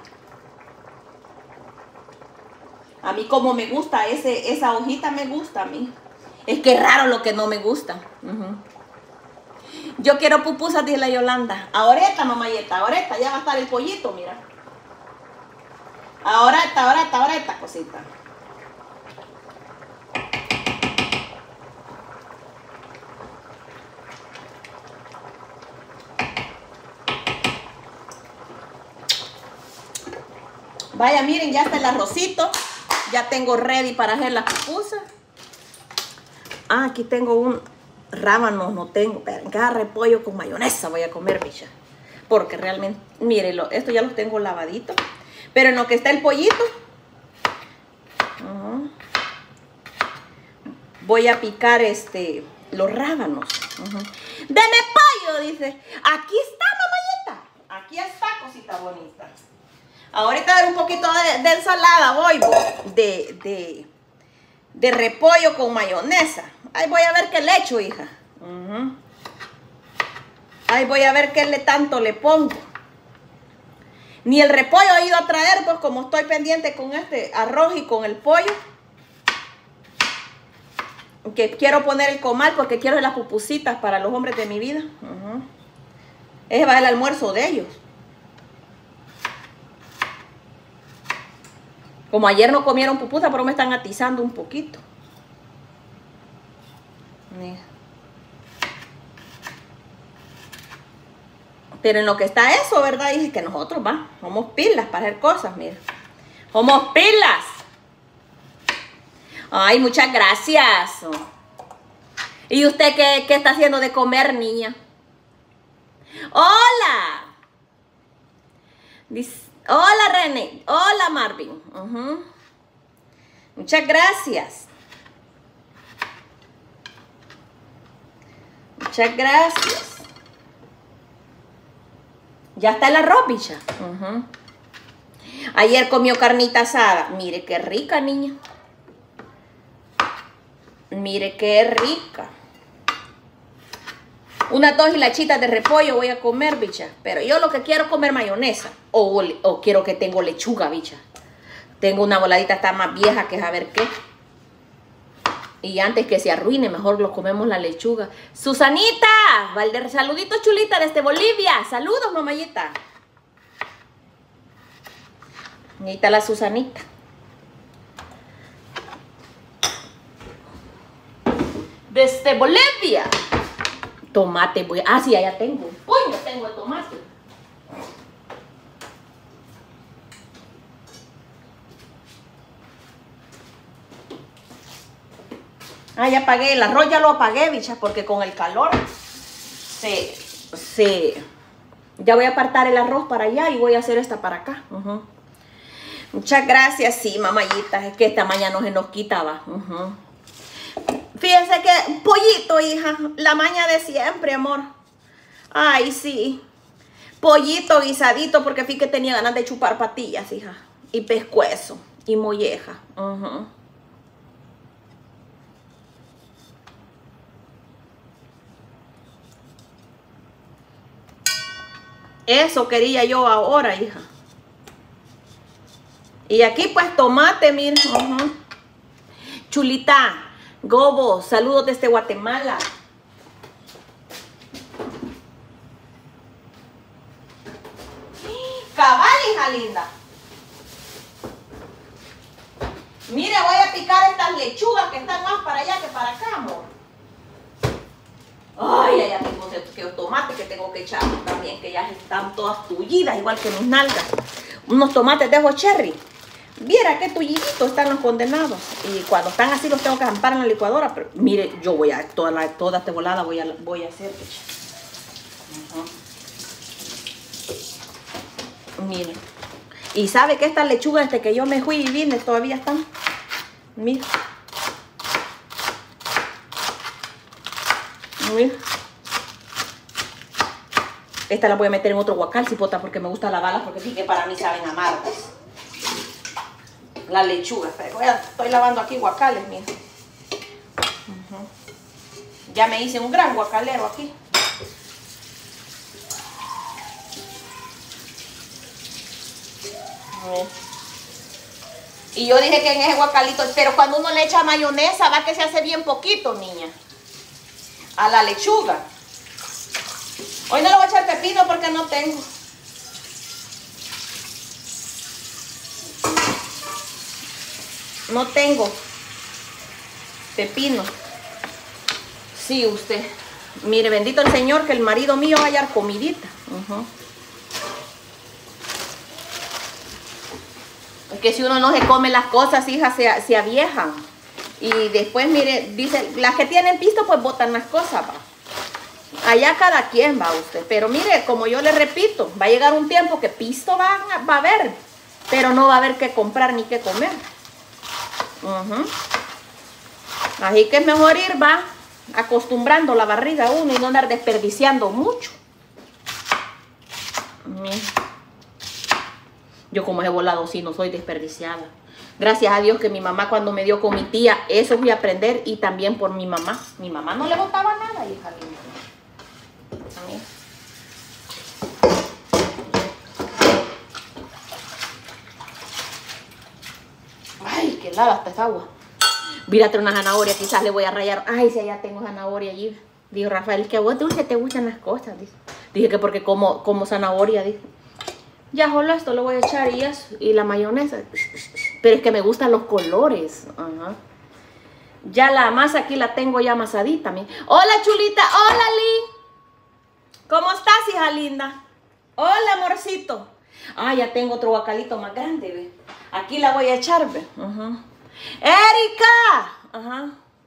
A mí como me gusta, ese, esa hojita me gusta a mí. Es que es raro lo que no me gusta. Uh-huh. Yo quiero pupusas, dice la Yolanda. Ahorita, mamayeta, ahorita ya va a estar el pollito, mira. Ahorita, ahorita, ahorita, cosita. Vaya, miren, ya está el arrocito. Ya tengo ready para hacer las pupusas. Ah, aquí tengo un rábano, no tengo. Pero cada repollo con mayonesa voy a comer, bicha. Porque realmente, mírenlo, esto ya lo tengo lavadito. Pero en lo que está el pollito, uh, voy a picar este, los rábanos. Uh-huh. ¡Deme pollo! Dice. Aquí está, mamayeta. Aquí está, cosita bonita. Ahorita dar un poquito de, de ensalada, voy, de, de, de repollo con mayonesa. Ahí voy a ver qué le echo, hija. Uh-huh. Ahí voy a ver qué le tanto le pongo. Ni el repollo he ido a traer, pues como estoy pendiente con este arroz y con el pollo. Que quiero poner el comal porque quiero las pupusitas para los hombres de mi vida. Uh-huh. Ese va el almuerzo de ellos. Como ayer no comieron pupusa, pero me están atizando un poquito. Mira. Pero en lo que está eso, ¿verdad? Dije que nosotros, va, somos pilas para hacer cosas, mira. Somos pilas. Ay, muchas gracias. ¿Y usted qué, qué está haciendo de comer, niña? Hola. Dice, hola, René. Hola, Marvin. Uh-huh. Muchas gracias. Muchas gracias. Ya está el arroz, bicha. Uh-huh. Ayer comió carnita asada. Mire qué rica, niña. Mire qué rica. Unas dos hilachitas de repollo voy a comer, bicha. Pero yo lo que quiero es comer mayonesa. O, o quiero que tengo lechuga, bicha. Tengo una voladita está más vieja que saber qué. Y antes que se arruine, mejor lo comemos la lechuga. Susanita, Valder, saluditos chulita desde Bolivia. Saludos, mamayita. Ahí está la Susanita. Desde Bolivia. Tomate, voy. Ah, sí, allá tengo. Uy, no tengo el tomate. Ah, ya apagué, el arroz ya lo apagué, bicha, porque con el calor se, se, ya voy a apartar el arroz para allá y voy a hacer esta para acá. Uh-huh. Muchas gracias, sí, mamayita, es que esta mañana no se nos quitaba. Uh-huh. Fíjense que, pollito, hija, la maña de siempre, amor. Ay, sí, pollito guisadito, porque fíjate que tenía ganas de chupar patillas, hija, y pescuezo, y molleja. Uh-huh. Eso quería yo ahora, hija. Y aquí pues tomate, miren. Uh-huh. Chulita, Gobo, saludos desde Guatemala. Cabal, hija linda. Mire, voy a picar estas lechugas que están más para allá que para acá, amor. Ay, allá tengo que tomates que tengo que echar también, que ya están todas tullidas, igual que mis nalgas. Unos tomates de esos cherry. Viera qué tulliditos están los condenados. Y cuando están así los tengo que zampar en la licuadora. Pero mire, yo voy a, toda, la, toda esta volada voy a, voy a hacer. Uh-huh. Mire. Y sabe que estas lechugas desde que yo me fui y vine todavía están. Mire. Mira. Esta la voy a meter en otro guacal, cipota, porque me gusta lavarlas, porque sí que para mí saben amargas. La lechuga. Voy a, estoy lavando aquí guacales, mira. Uh-huh. Ya me hice un gran guacalero aquí. Y yo dije que en ese guacalito, pero cuando uno le echa mayonesa, va que se hace bien poquito, niña. A la lechuga. Hoy no le voy a echar pepino porque no tengo. No tengo pepino. Sí, usted. Mire, bendito el Señor que el marido mío va a hallar comidita. Uh-huh. Es que si uno no se come las cosas, hijas, se, se aviejan. Y después, mire, dice, las que tienen pisto, pues botan las cosas, va. Allá cada quien va usted. Pero mire, como yo le repito, va a llegar un tiempo que pisto va, va a haber, pero no va a haber que comprar ni que comer. Uh-huh. Así que es mejor ir, va, acostumbrando la barriga a uno y no andar desperdiciando mucho. Uh-huh. Yo como he volado, sí, no soy desperdiciada. Gracias a Dios que mi mamá cuando me dio con mi tía, eso fui a aprender y también por mi mamá. Mi mamá no le botaba nada, hija linda. A mí. Ay, qué helada está esa agua. Mírate una zanahoria, quizás le voy a rayar. Ay, si allá tengo zanahoria allí. Dijo Rafael, que a vos dulce te gustan las cosas. Dice. Dije que porque como, como zanahoria, dice. Ya solo esto lo voy a echar y eso. Y la mayonesa. Pero es que me gustan los colores. Ajá. Ya la masa aquí la tengo ya amasadita. Hola, chulita. Hola, Lee. ¿Cómo estás, hija linda? Hola, amorcito. Ah, ya tengo otro guacalito más grande, ve. Aquí la voy a echar, ve. Ajá. ¡Erika! Ajá.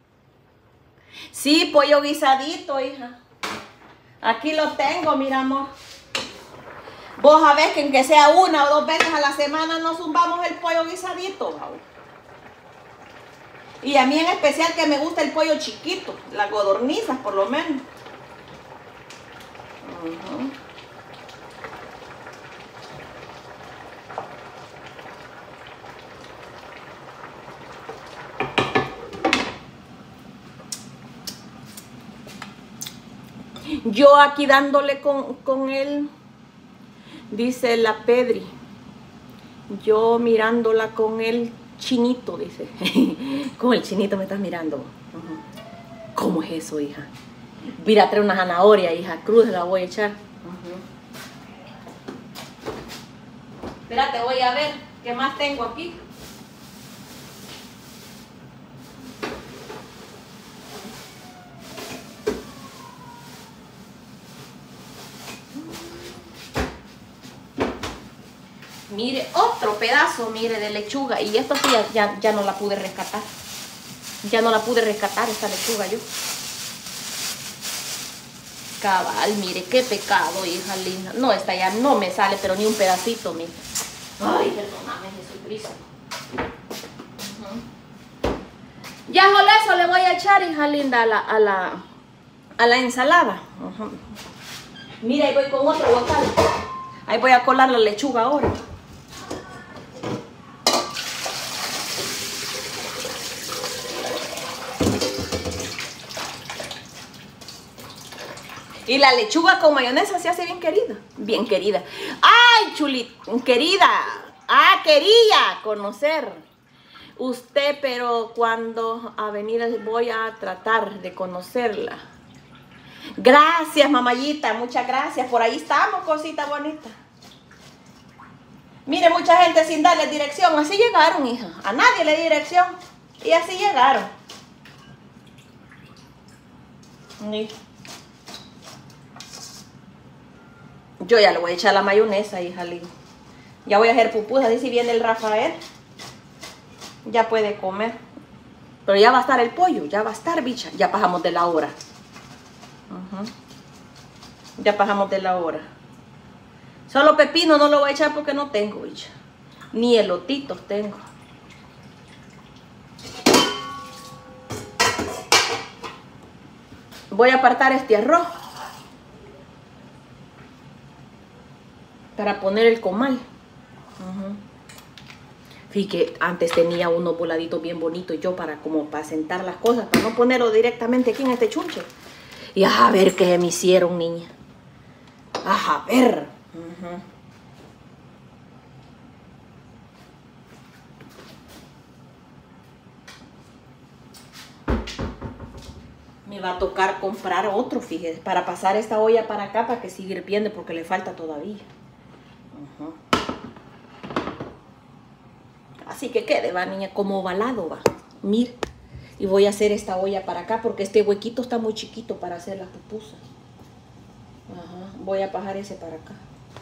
Sí, pollo guisadito, hija. Aquí lo tengo, mira, amor. Vos sabés que aunque sea una o dos veces a la semana nos zumbamos el pollo guisadito, ¿no? Y a mí en especial que me gusta el pollo chiquito, las codornizas por lo menos. Uh-huh. Yo aquí dándole con, con él, dice la Pedri, yo mirándola con el chinito, dice. Con el chinito me estás mirando. Uh-huh. ¿Cómo es eso, hija? Mira, trae una zanahoria, hija, cruz la voy a echar. Uh-huh. Espérate, voy a ver qué más tengo aquí. Mire, otro pedazo, mire, de lechuga. Y esto sí, ya, ya, ya no la pude rescatar. Ya no la pude rescatar esta lechuga yo. Cabal, mire, qué pecado, hija linda. No, esta ya no me sale, pero ni un pedacito, mire. Ay, perdóname, Jesucristo. Uh-huh. Ya solo eso le voy a echar, hija linda, a la, a la, a la ensalada. Uh-huh. Mira, ahí voy con otro guacal. Ahí voy a colar la lechuga ahora. Y la lechuga con mayonesa se hace bien querida. Bien querida. ¡Ay, chulita! Querida. Ah, quería conocer usted, pero cuando a venir voy a tratar de conocerla. Gracias, mamayita. Muchas gracias. Por ahí estamos, cosita bonita. Mire, mucha gente sin darle dirección. Así llegaron, hija. A nadie le di dirección. Y así llegaron. Sí. Yo ya le voy a echar la mayonesa, hija linda. Ya voy a hacer pupusas. Así si viene el Rafael, ya puede comer. Pero ya va a estar el pollo. Ya va a estar, bicha. Ya pasamos de la hora. Uh-huh. Ya pasamos de la hora. Solo pepino no lo voy a echar porque no tengo, bicha. Ni elotitos tengo. Voy a apartar este arroz para poner el comal. Uh-huh. Y que antes tenía unos voladitos bien bonitos yo para como para sentar las cosas, para no ponerlo directamente aquí en este chunche. Y a ver qué me hicieron, niña. A ver. Uh-huh. Me va a tocar comprar otro, fíjese, para pasar esta olla para acá para que siga hirviendo porque le falta todavía. Uh-huh. Así que quede, va, niña, como ovalado, va. Mire. Y voy a hacer esta olla para acá porque este huequito está muy chiquito para hacer las pupusas. Ajá. Voy a pasar ese para acá.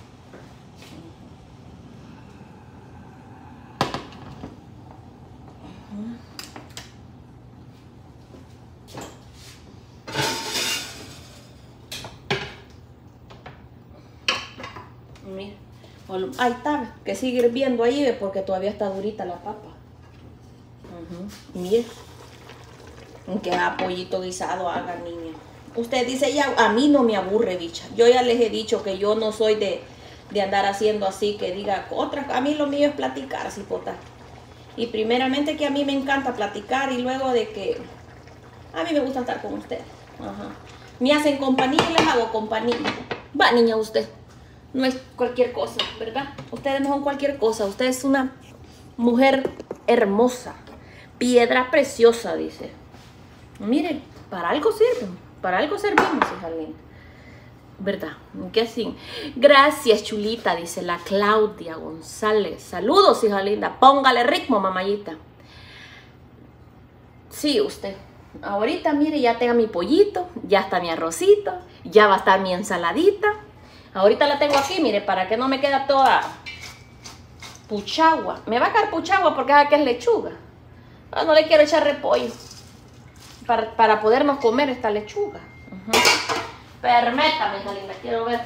Mira. Ahí está, que sigue hirviendo ahí porque todavía está durita la papa. Uh-huh. Mire. Que haga pollito guisado, haga, niña. Usted dice, ya, a mí no me aburre, bicha. Yo ya les he dicho que yo no soy de, de andar haciendo así, que diga otra. A mí lo mío es platicar, cipota. Y primeramente que a mí me encanta platicar y luego de que a mí me gusta estar con usted. Ajá. Me hacen compañía y les hago compañía. Va, niña, usted. No es cualquier cosa, ¿verdad? Ustedes no son cualquier cosa. Usted es una mujer hermosa. Piedra preciosa, dice. Miren, para algo sirven. Para algo servimos, hija linda. ¿Verdad? ¿Qué así? Gracias, chulita, dice la Claudia González. Saludos, hija linda. Póngale ritmo, mamayita. Sí, usted. Ahorita, mire, ya tengo mi pollito, ya está mi arrocito, ya va a estar mi ensaladita. Ahorita la tengo aquí, mire, para que no me quede toda puchagua. Me va a quedar puchagua porque es que es lechuga. No, no le quiero echar repollo para, para podernos comer esta lechuga. Uh-huh. Permítame, hija linda, quiero ver.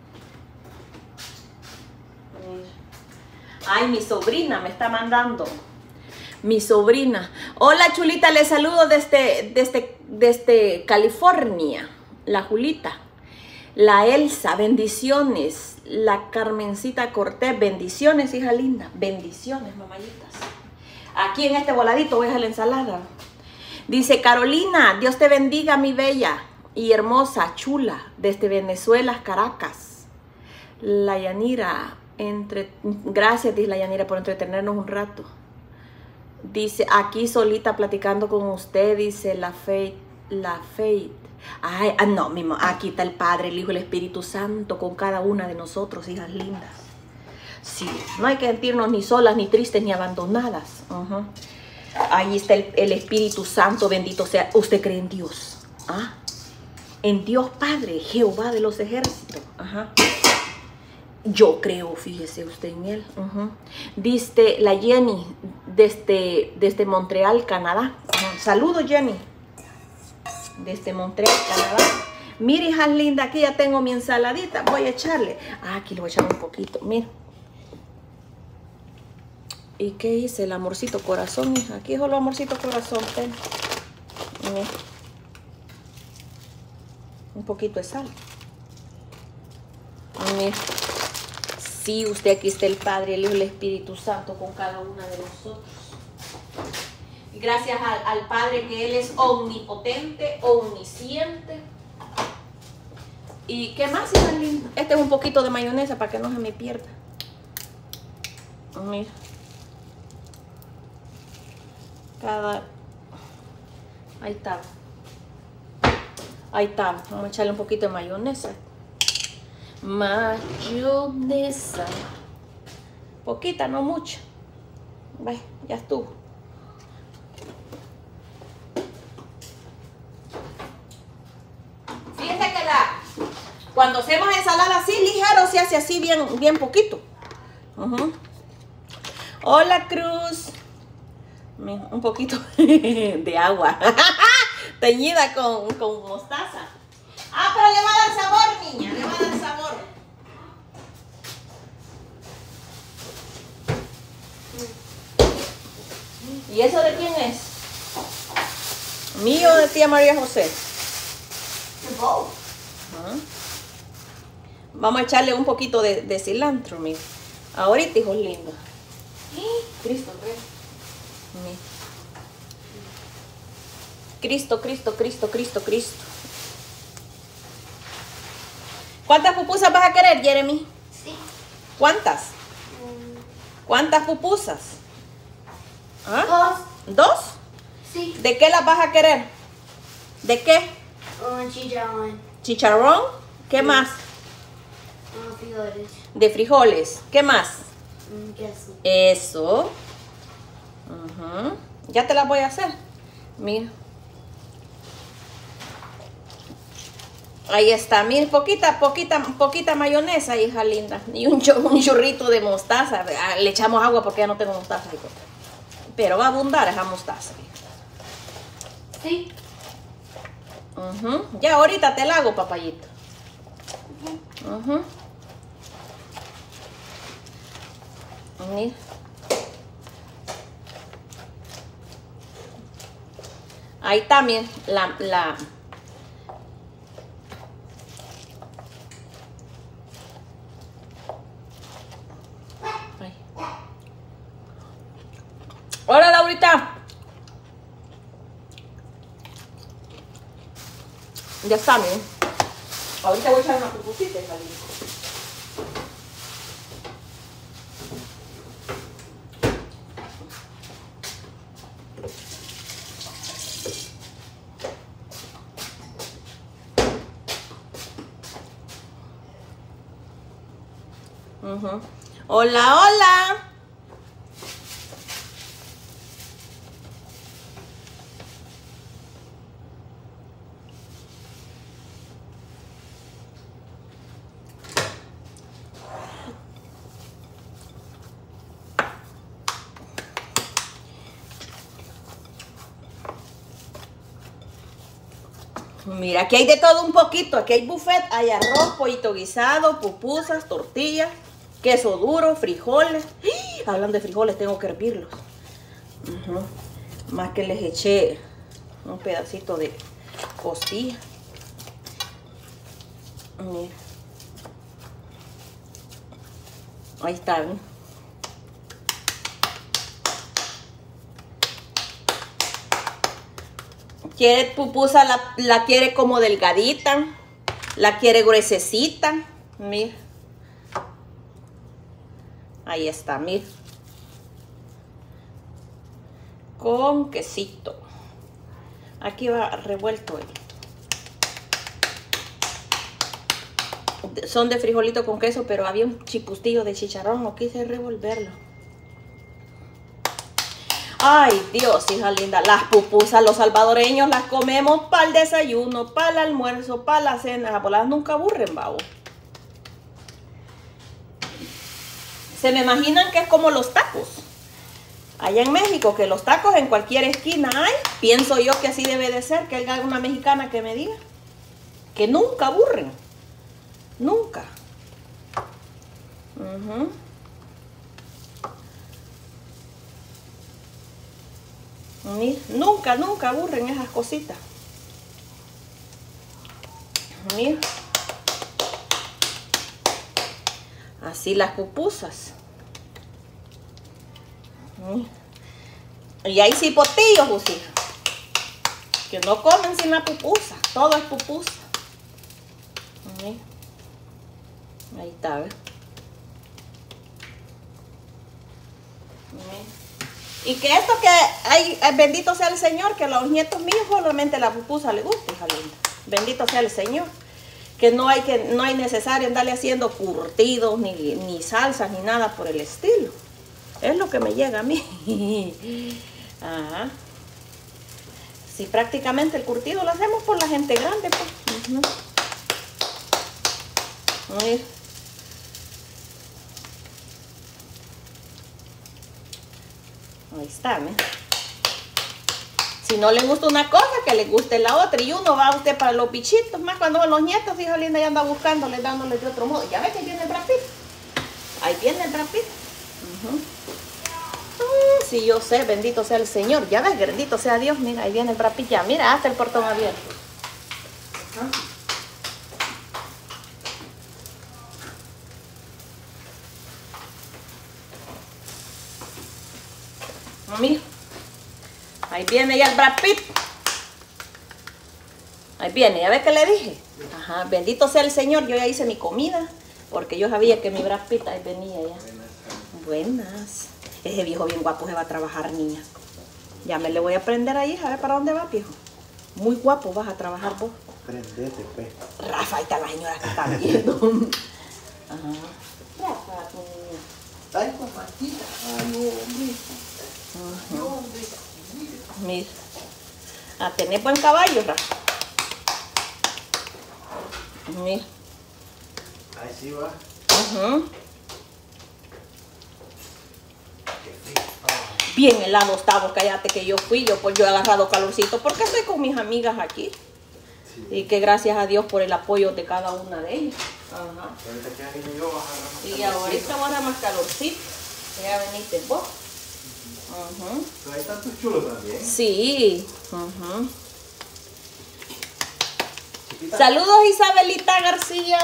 Ay, mi sobrina me está mandando. Mi sobrina. Hola, chulita, les saludo desde, desde, desde California. La Julita. La Elsa, bendiciones. La Carmencita Cortés, bendiciones, hija linda. Bendiciones, mamayitas. Aquí en este voladito voy a dejar la ensalada. Dice Carolina, Dios te bendiga, mi bella y hermosa, chula, desde Venezuela, Caracas. La Yanira, entre, gracias, dice la Yanira, por entretenernos un rato. Dice, aquí solita platicando con usted, dice la Faith, la Faith. Ay, ah, no, mismo, aquí está el Padre, el Hijo y el Espíritu Santo con cada una de nosotros, hijas lindas. Sí, no hay que sentirnos ni solas, ni tristes, ni abandonadas. Uh-huh. Ahí está el, el Espíritu Santo, bendito sea. ¿Usted cree en Dios? ¿Ah? En Dios Padre, Jehová de los ejércitos. Ajá. Yo creo, fíjese usted en él. Uh-huh. Dice la Jenny, desde, desde Montreal, Canadá. Uh-huh. Saludos, Jenny. Desde Montreal, Canadá. Mire, hija linda, aquí ya tengo mi ensaladita. Voy a echarle. Ah, aquí le voy a echar un poquito. Mira. ¿Y qué hice? El amorcito corazón, hija. Aquí es el amorcito corazón. Ten. Mira. Un poquito de sal. Mira. Sí, usted, aquí está el Padre, el Hijo y el Espíritu Santo con cada una de nosotros. Gracias al, al Padre que Él es omnipotente, omnisciente. ¿Y qué más, hija linda? Este es un poquito de mayonesa para que no se me pierda. Mira. Cada... Ahí está. Ahí está. Vamos a echarle un poquito de mayonesa. Mayonesa. Poquita, no mucha. Vaya, ya estuvo. Fíjense que la, cuando hacemos ensalada así ligero, se hace así bien, bien poquito. Uh-huh. Hola, Cruz. Un poquito de agua. Teñida con, con mostaza. Ah, pero le va a dar sabor, niña. Le va a dar sabor. ¿Y eso de quién es? ¿Mío o de tía María José? Uh-huh. Vamos a echarle un poquito de, de cilantro, mira. Ahorita, hijos lindos. Cristo, Rey. Cristo, Cristo, Cristo, Cristo, Cristo. ¿Cuántas pupusas vas a querer, Jeremy? Sí. ¿Cuántas? Um, ¿Cuántas pupusas? ¿Ah? dos. ¿Dos? Sí. ¿De qué las vas a querer? ¿De qué? Un chicharrón. ¿Chicharrón? ¿Qué más? Unos frijoles. De frijoles. ¿Qué más? Un queso. Eso. Ujú. Ya te las voy a hacer. Mira. Ahí está, mira, poquita, poquita, poquita mayonesa, hija linda. Y un, chor- un chorrito de mostaza. Ah, le echamos agua porque ya no tengo mostaza. Hijo. Pero va a abundar esa mostaza. Sí. Ujú. Ya ahorita te la hago, papayito. Ujú. Mira. Ahí también la, la Ay. Hola, Laurita. Ya está, miren. Ahorita voy a echar una pupusita, hija linda. Ujú. Hola, hola. Mira, aquí hay de todo un poquito. Aquí hay buffet, hay arroz, pollito guisado, pupusas, tortillas, queso duro, frijoles. ¡Ih! Hablando de frijoles, tengo que hervirlos. Ujú. Más que les eché un pedacito de costilla. Mira. Ahí está, ¿eh? Quiere pupusa, la, la quiere como delgadita, la quiere gruesecita. Mira. Ahí está, mira. Con quesito. Aquí va revuelto. Son de frijolito con queso, pero había un chipustillo de chicharrón, no quise revolverlo. Ay, Dios, hija linda, las pupusas los salvadoreños las comemos para el desayuno, para el almuerzo, para la cena. Las boladas nunca aburren, babo. Se me imaginan que es como los tacos. Allá en México, que los tacos en cualquier esquina hay. Pienso yo que así debe de ser, que haya una mexicana que me diga. Que nunca aburren. Nunca. Uh-huh. Mira, nunca, nunca aburren esas cositas. Mira. Así las pupusas. Mira. Y hay cipotillos, pues, hija, que no comen sin la pupusa. Todo es pupusa. Mira. Ahí está, ¿ves? Mira. Y que esto que hay, bendito sea el Señor, que a los nietos míos solamente la pupusa les gusta, hija linda. Bendito sea el Señor. Que no hay, que, no hay necesario andarle haciendo curtidos, ni, ni salsas, ni nada por el estilo. Es lo que me llega a mí. Ajá. Sí, prácticamente el curtido lo hacemos por la gente grande, pues. Uh-huh. Mira. Ahí está, ¿eh? Si no le gusta una cosa, que le guste la otra. Y uno va a usted para los bichitos, más cuando van los nietos, hija linda, ya anda buscándoles, dándoles de otro modo. Ya ve que viene el Brad Pitt. Ahí viene el Brad Pitt. Uh-huh. uh, sí, yo sé, bendito sea el Señor. Ya ves, bendito sea Dios. Mira, ahí viene el Brad Pitt ya. Mira, hasta el portón abierto. Uh-huh. Mira. Ahí viene ya el Brad Pitt. Ahí viene, ¿ya ves que le dije? Ajá, bendito sea el Señor, yo ya hice mi comida, porque yo sabía que mi Brad Pitt ahí venía ya. Buenas. Ese viejo bien guapo se va a trabajar, niña. Ya me le voy a prender ahí, a ver para dónde va, viejo. Muy guapo vas a trabajar vos. Prendete, pues. Rafa, ahí está la señora que está viendo. Ajá. Rafa, tu niña. Ay, comadita. Ay, hombre. Ay, hombre. Mira. A tener buen caballo, Rafa. Mira. Ahí sí va. Ajá. Bien helado estaba, cállate que yo fui, yo pues yo he agarrado calorcito porque estoy con mis amigas aquí. Sí. Y que gracias a Dios por el apoyo de cada una de ellas. Ajá. Y ahorita voy a agarrar más calorcito. Ya veniste vos. Ajá. Pero ahí están tus chulos también. Sí. Ajá. Saludos Isabelita García.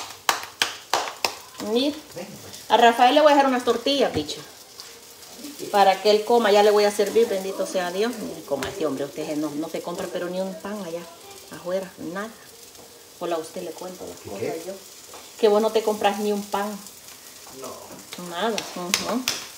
Mira. A Rafael le voy a dejar unas tortillas, bicho. Para que él coma, ya le voy a servir, bendito sea Dios. Mire, coma ese hombre, usted no, no se compra pero ni un pan allá, afuera, nada. Hola, a usted le cuento las cosas ¿Qué? yo. Que vos no te compras ni un pan. No. Nada. Uh-huh.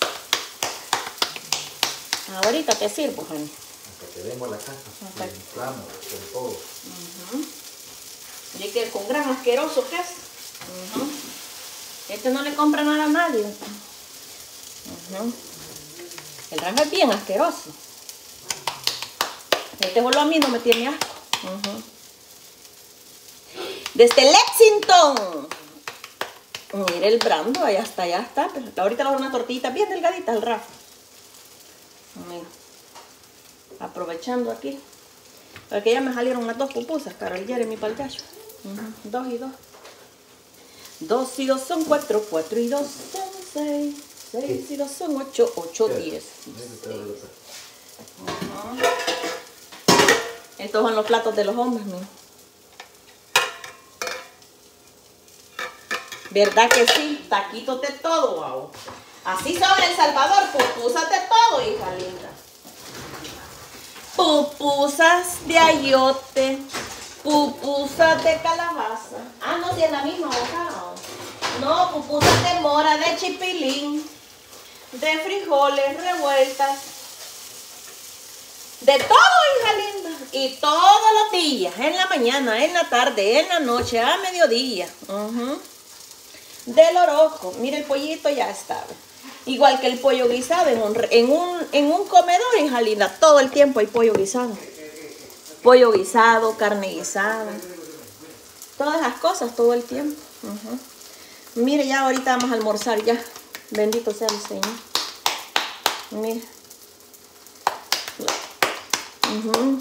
Ahorita te sirvo, Jani. Hasta que vengo a la casa, con inflamo, con todo. Uh-huh. Y que con gran asqueroso que es. Uh-huh. Este no le compra nada a nadie. Uh-huh. El Rafa es bien asqueroso. Este solo a mí no me tiene asco. Uh-huh. Desde Lexington. Mire el Brando, allá está, allá está. Pero ahorita le voy a dar una tortillita bien delgadita al Rafa. Mira. Aprovechando aquí. Porque ya me salieron las dos pupusas, para el Jeremy para el gallo. Uh-huh. Dos y dos. Dos y dos son cuatro, cuatro y dos son seis. Seis y dos son ocho, ocho, diez. Uh-huh. Estos son los platos de los hombres, mira. ¿Verdad que sí? Taquitos de todo, wow. Así son El Salvador, pupusas de todo, hija linda. Pupusas de ayote, pupusas de calabaza. Ah, no, si es la misma hoja. No, pupusas de mora, de chipilín, de frijoles revueltas. De todo, hija linda. Y todos los días, en la mañana, en la tarde, en la noche, a mediodía. Uh-huh. De loroco. Mira, el pollito ya está. Igual que el pollo guisado en un, en un, en un comedor, hija linda. Todo el tiempo hay pollo guisado. Pollo guisado, carne guisada. Todas las cosas, todo el tiempo. Uh-huh. Mire, ya ahorita vamos a almorzar ya. Bendito sea el Señor. Mire. Uh-huh.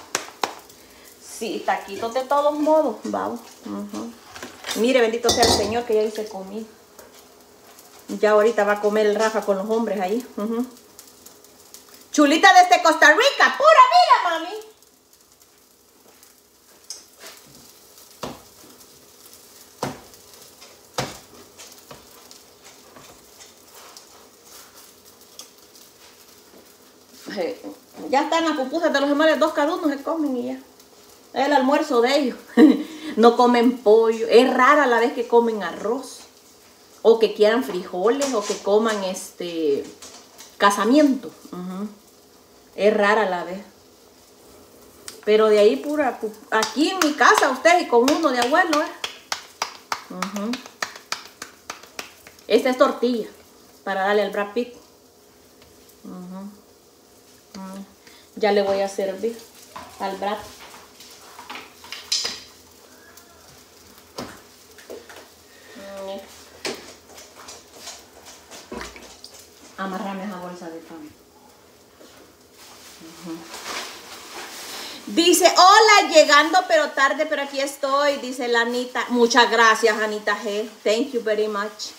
Sí, taquitos de todos modos. Vamos. Uh-huh. Mire, bendito sea el Señor que ya hice comida. Ya ahorita va a comer el Rafa con los hombres ahí. Uh-huh. Chulita desde Costa Rica. Pura vida, mami. Ya están las pupusas de los animales, dos cada uno se comen y ya. Es el almuerzo de ellos. No comen pollo. Es rara la vez que comen arroz. O que quieran frijoles. O que coman este casamiento. Uh-huh. Es rara la vez. Pero de ahí pura. Aquí en mi casa usted y con uno de abuelo. ¿eh? Uh-huh. Esta es tortilla. Para darle al Brad Pitt. Uh-huh. Uh-huh. Ya le voy a servir al Brad. Amarrame esa bolsa de pan. Uh-huh. Dice, hola, llegando pero tarde, pero aquí estoy, dice la Anita. Muchas gracias, Anita G. Thank you very much.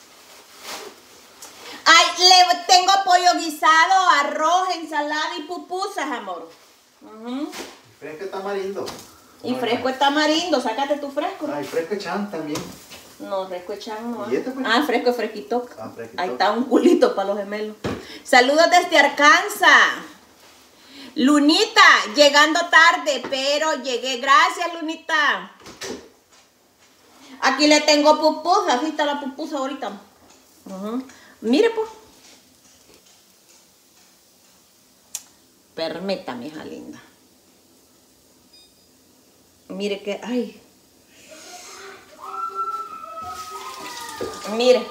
Ay, le tengo pollo guisado, arroz, ensalada y pupusas, amor. Uh-huh. Fresco tamarindo. Y fresco es tamarindo, sácate tu fresco. Ay, fresco chan también. No, fresco echan no. ¿Y este fresco? Ah, fresco es fresquito. Ah, fresquito. Ahí está un culito para los gemelos. Saludos desde Arkansas. Lunita, llegando tarde, pero llegué. Gracias, Lunita. Aquí le tengo pupusa. Aquí está la pupusa ahorita. Uh-huh. Mire, pues. Permítame, hija linda. Mire que... Ay. Mire.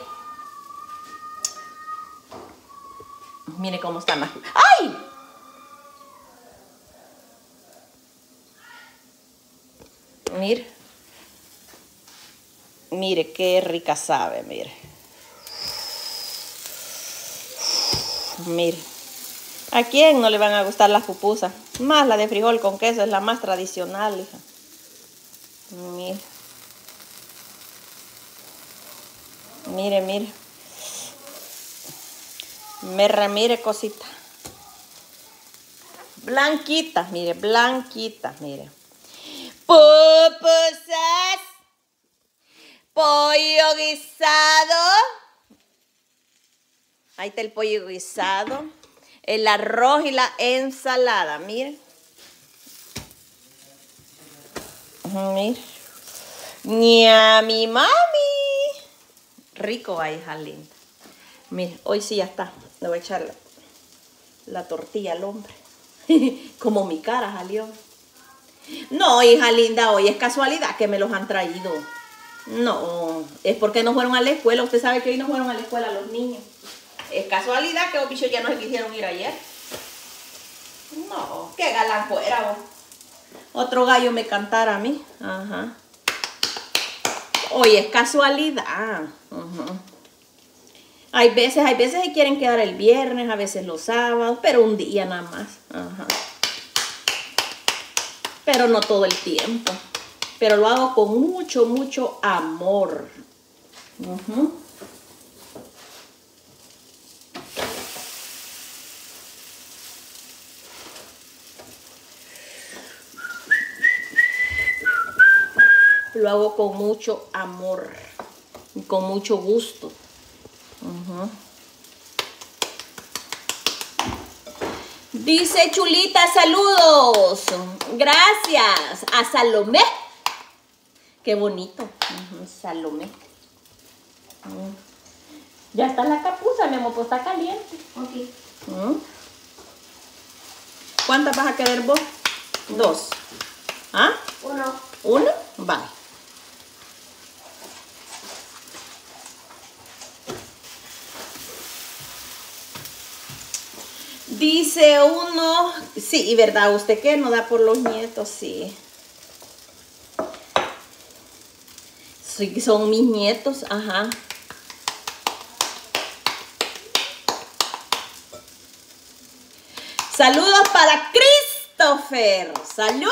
Mire cómo están las... ¡Ay! Mire. Mire qué rica sabe, mire. Mire. ¿A quién no le van a gustar las pupusas? Más la de frijol con queso es la más tradicional, hija. Mire. Mire, mire. Me remire cosita. Blanquitas, mire, blanquitas, mire. Pupusas. Pollo guisado. Ahí está el pollo guisado. El arroz y la ensalada, mire. Mire. Ñami mami. Rico va, hija linda. Mire, hoy sí ya está. Le voy a echar la, la tortilla al hombre. Como mi cara salió. No, hija linda, hoy es casualidad que me los han traído. No, es porque no fueron a la escuela. Usted sabe que hoy no fueron a la escuela los niños. Es casualidad que los bichos ya no se quisieron ir ayer. No, qué galán fuera vos. Otro gallo me cantara a mí. Ajá. Hoy es casualidad. Uh-huh. Hay veces, hay veces que quieren quedar el viernes, a veces los sábados, pero un día nada más. Ajá. Pero no todo el tiempo. Pero lo hago con mucho, mucho amor. Uh-huh. Lo hago con mucho amor y con mucho gusto. Uh-huh. Dice Chulita, saludos. Gracias a Salomé. Qué bonito. Uh-huh. Salomé. Uh-huh. Ya está la capuza, mi amor, pues está caliente. Ok. Uh-huh. ¿Cuántas vas a querer vos? Dos. ¿Ah? Uno. ¿Uno? Vale. Dice uno, sí, y verdad, usted que no da por los nietos, sí. Sí, son mis nietos, ajá. Saludos para Christopher. Saludos.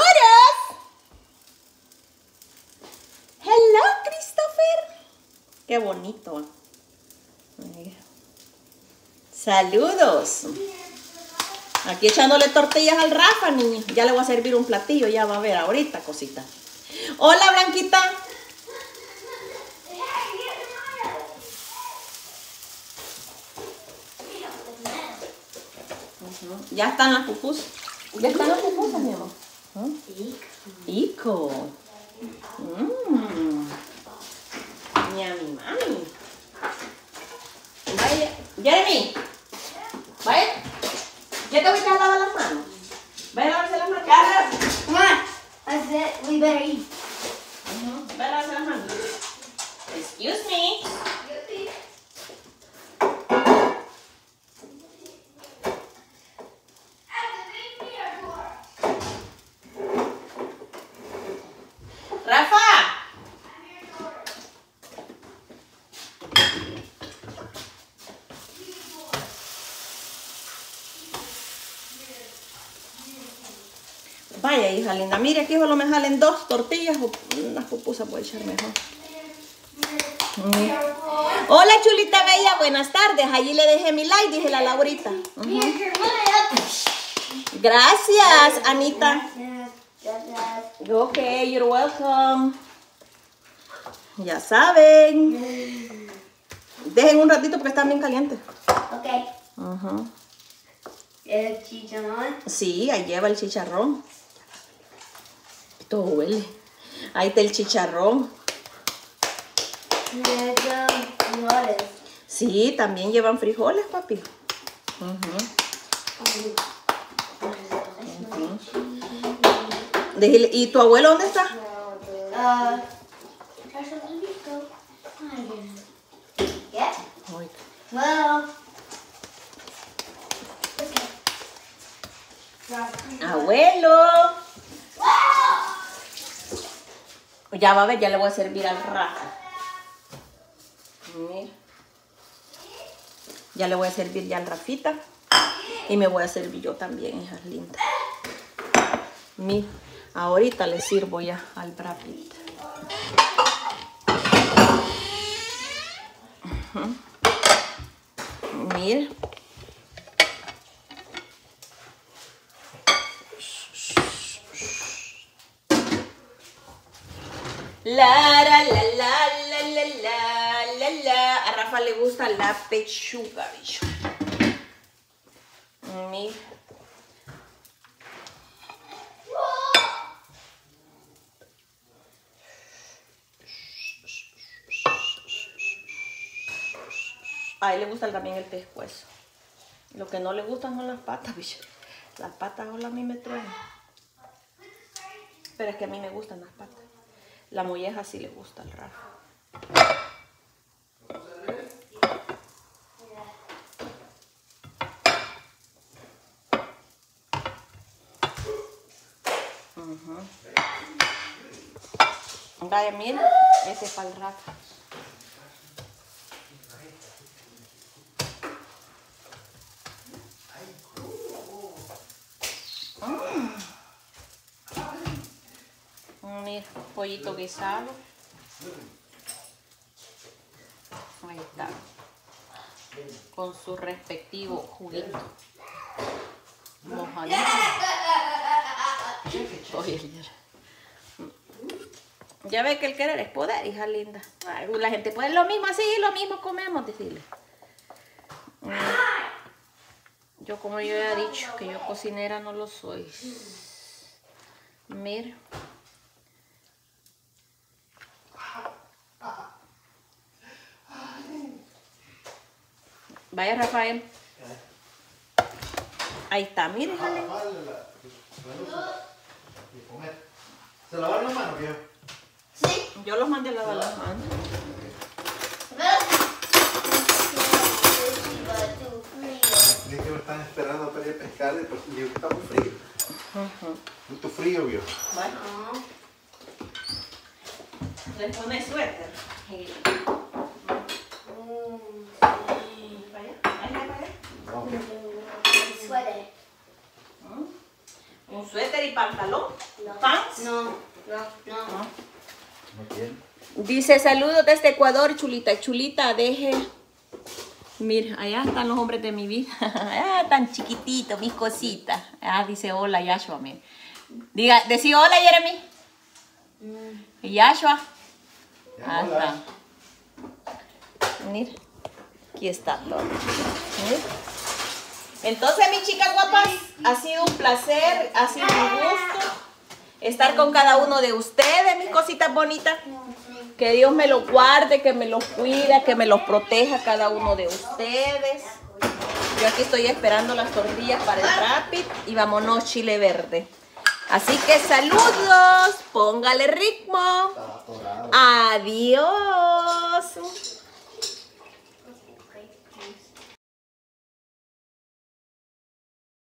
Hello, Christopher. Qué bonito. Saludos. Aquí echándole tortillas al Rafa, niña. Ya le voy a servir un platillo, ya va a ver ahorita, cosita. Hola, Blanquita. Uh-huh. Ya están las pupusas. Ya están las pupusas, mi amor. ¿Mm? Ico. Mmm. Ñami mami. Vaya. Jeremy. Vaya. ¿Ya te voy a lavar las manos? Vaya a lavarse las manos. Come on. That's it. We better eat. Uh-huh. Vaya a lavarse las manos. Excuse me. Rafa. Vaya, hija linda. Mire, aquí solo me salen dos tortillas o unas pupusas voy a echar mejor. Mm. Hola, chulita bella. Buenas tardes. Allí le dejé mi like, dije la Laurita. Uh-huh. Gracias, Anita. Ok, you're welcome. Ya saben. Dejen un ratito porque están bien calientes. Okay. Ajá. El chicharrón. Sí, ahí lleva el chicharrón. Todo huele. Ahí está el chicharrón. Lleva frijoles. Sí, también llevan frijoles, papi. Ujú. Déjale- ¿Y tu abuelo dónde está? Uh, there's a little bit. Yeah. Ay, Well. abuelo. Ya va a ver, ya le voy a servir al Rafa. Mira. Ya le voy a servir ya al Rafita. Y me voy a servir yo también, hijas lindas. Mira, ahorita le sirvo ya al Rafita. Mira. La, la, la, la, la, la, la, la, la. A Rafa le gusta la pechuga, bicho. Mira. A él le gusta también el pescuezo. Lo que no le gustan son las patas, bicho. Las patas solo a mí me truenan. Pero es que a mí me gustan las patas. La molleja sí le gusta al Rafa. Uh-huh. Vaya, mira, ese es para el Rafa. Mm. Mira, pollito guisado. Ahí está. Con su respectivo juguito. Mojadito. Oye, ya ve que el querer es poder, hija linda. Ay, la gente puede lo mismo así, lo mismo comemos, decirle. Yo, como yo ya he dicho, que yo cocinera no lo soy. Mira. Vaya, Rafael. Ahí está, mire, hija linda. ¿Se lavaron las manos, viejo? Sí. Yo los mandé a lavar las manos. Es que me están esperando para ir a pescar, pero digo que está muy frío. Uh-huh. Mucho frío, viejo. Bueno. Le pone suéter. Y... ¿Para allá? ¿Ahí, para allá? No. Suéter. ¿Un suéter y pantalón? No. ¿Pants? No. No. No. No tiene. Dice, saludos desde Ecuador, chulita. Chulita, deje... Mira, allá están los hombres de mi vida. Ah, tan chiquititos, mis cositas. Ah, dice hola, Yashua, mira. Diga, decí hola, Jeremy. Mm. Yashua. Ya, Ah, hola. está. Mira, aquí está todo. Mira. Entonces, mis chicas guapas, ha sido un placer, ha sido un gusto estar con cada uno de ustedes, mis cositas bonitas. Que Dios me los guarde, que me los cuida, que me los proteja cada uno de ustedes. Yo aquí estoy esperando las tortillas para el Rapid y vámonos chile verde. Así que saludos, póngale ritmo. Está atorado. Adiós.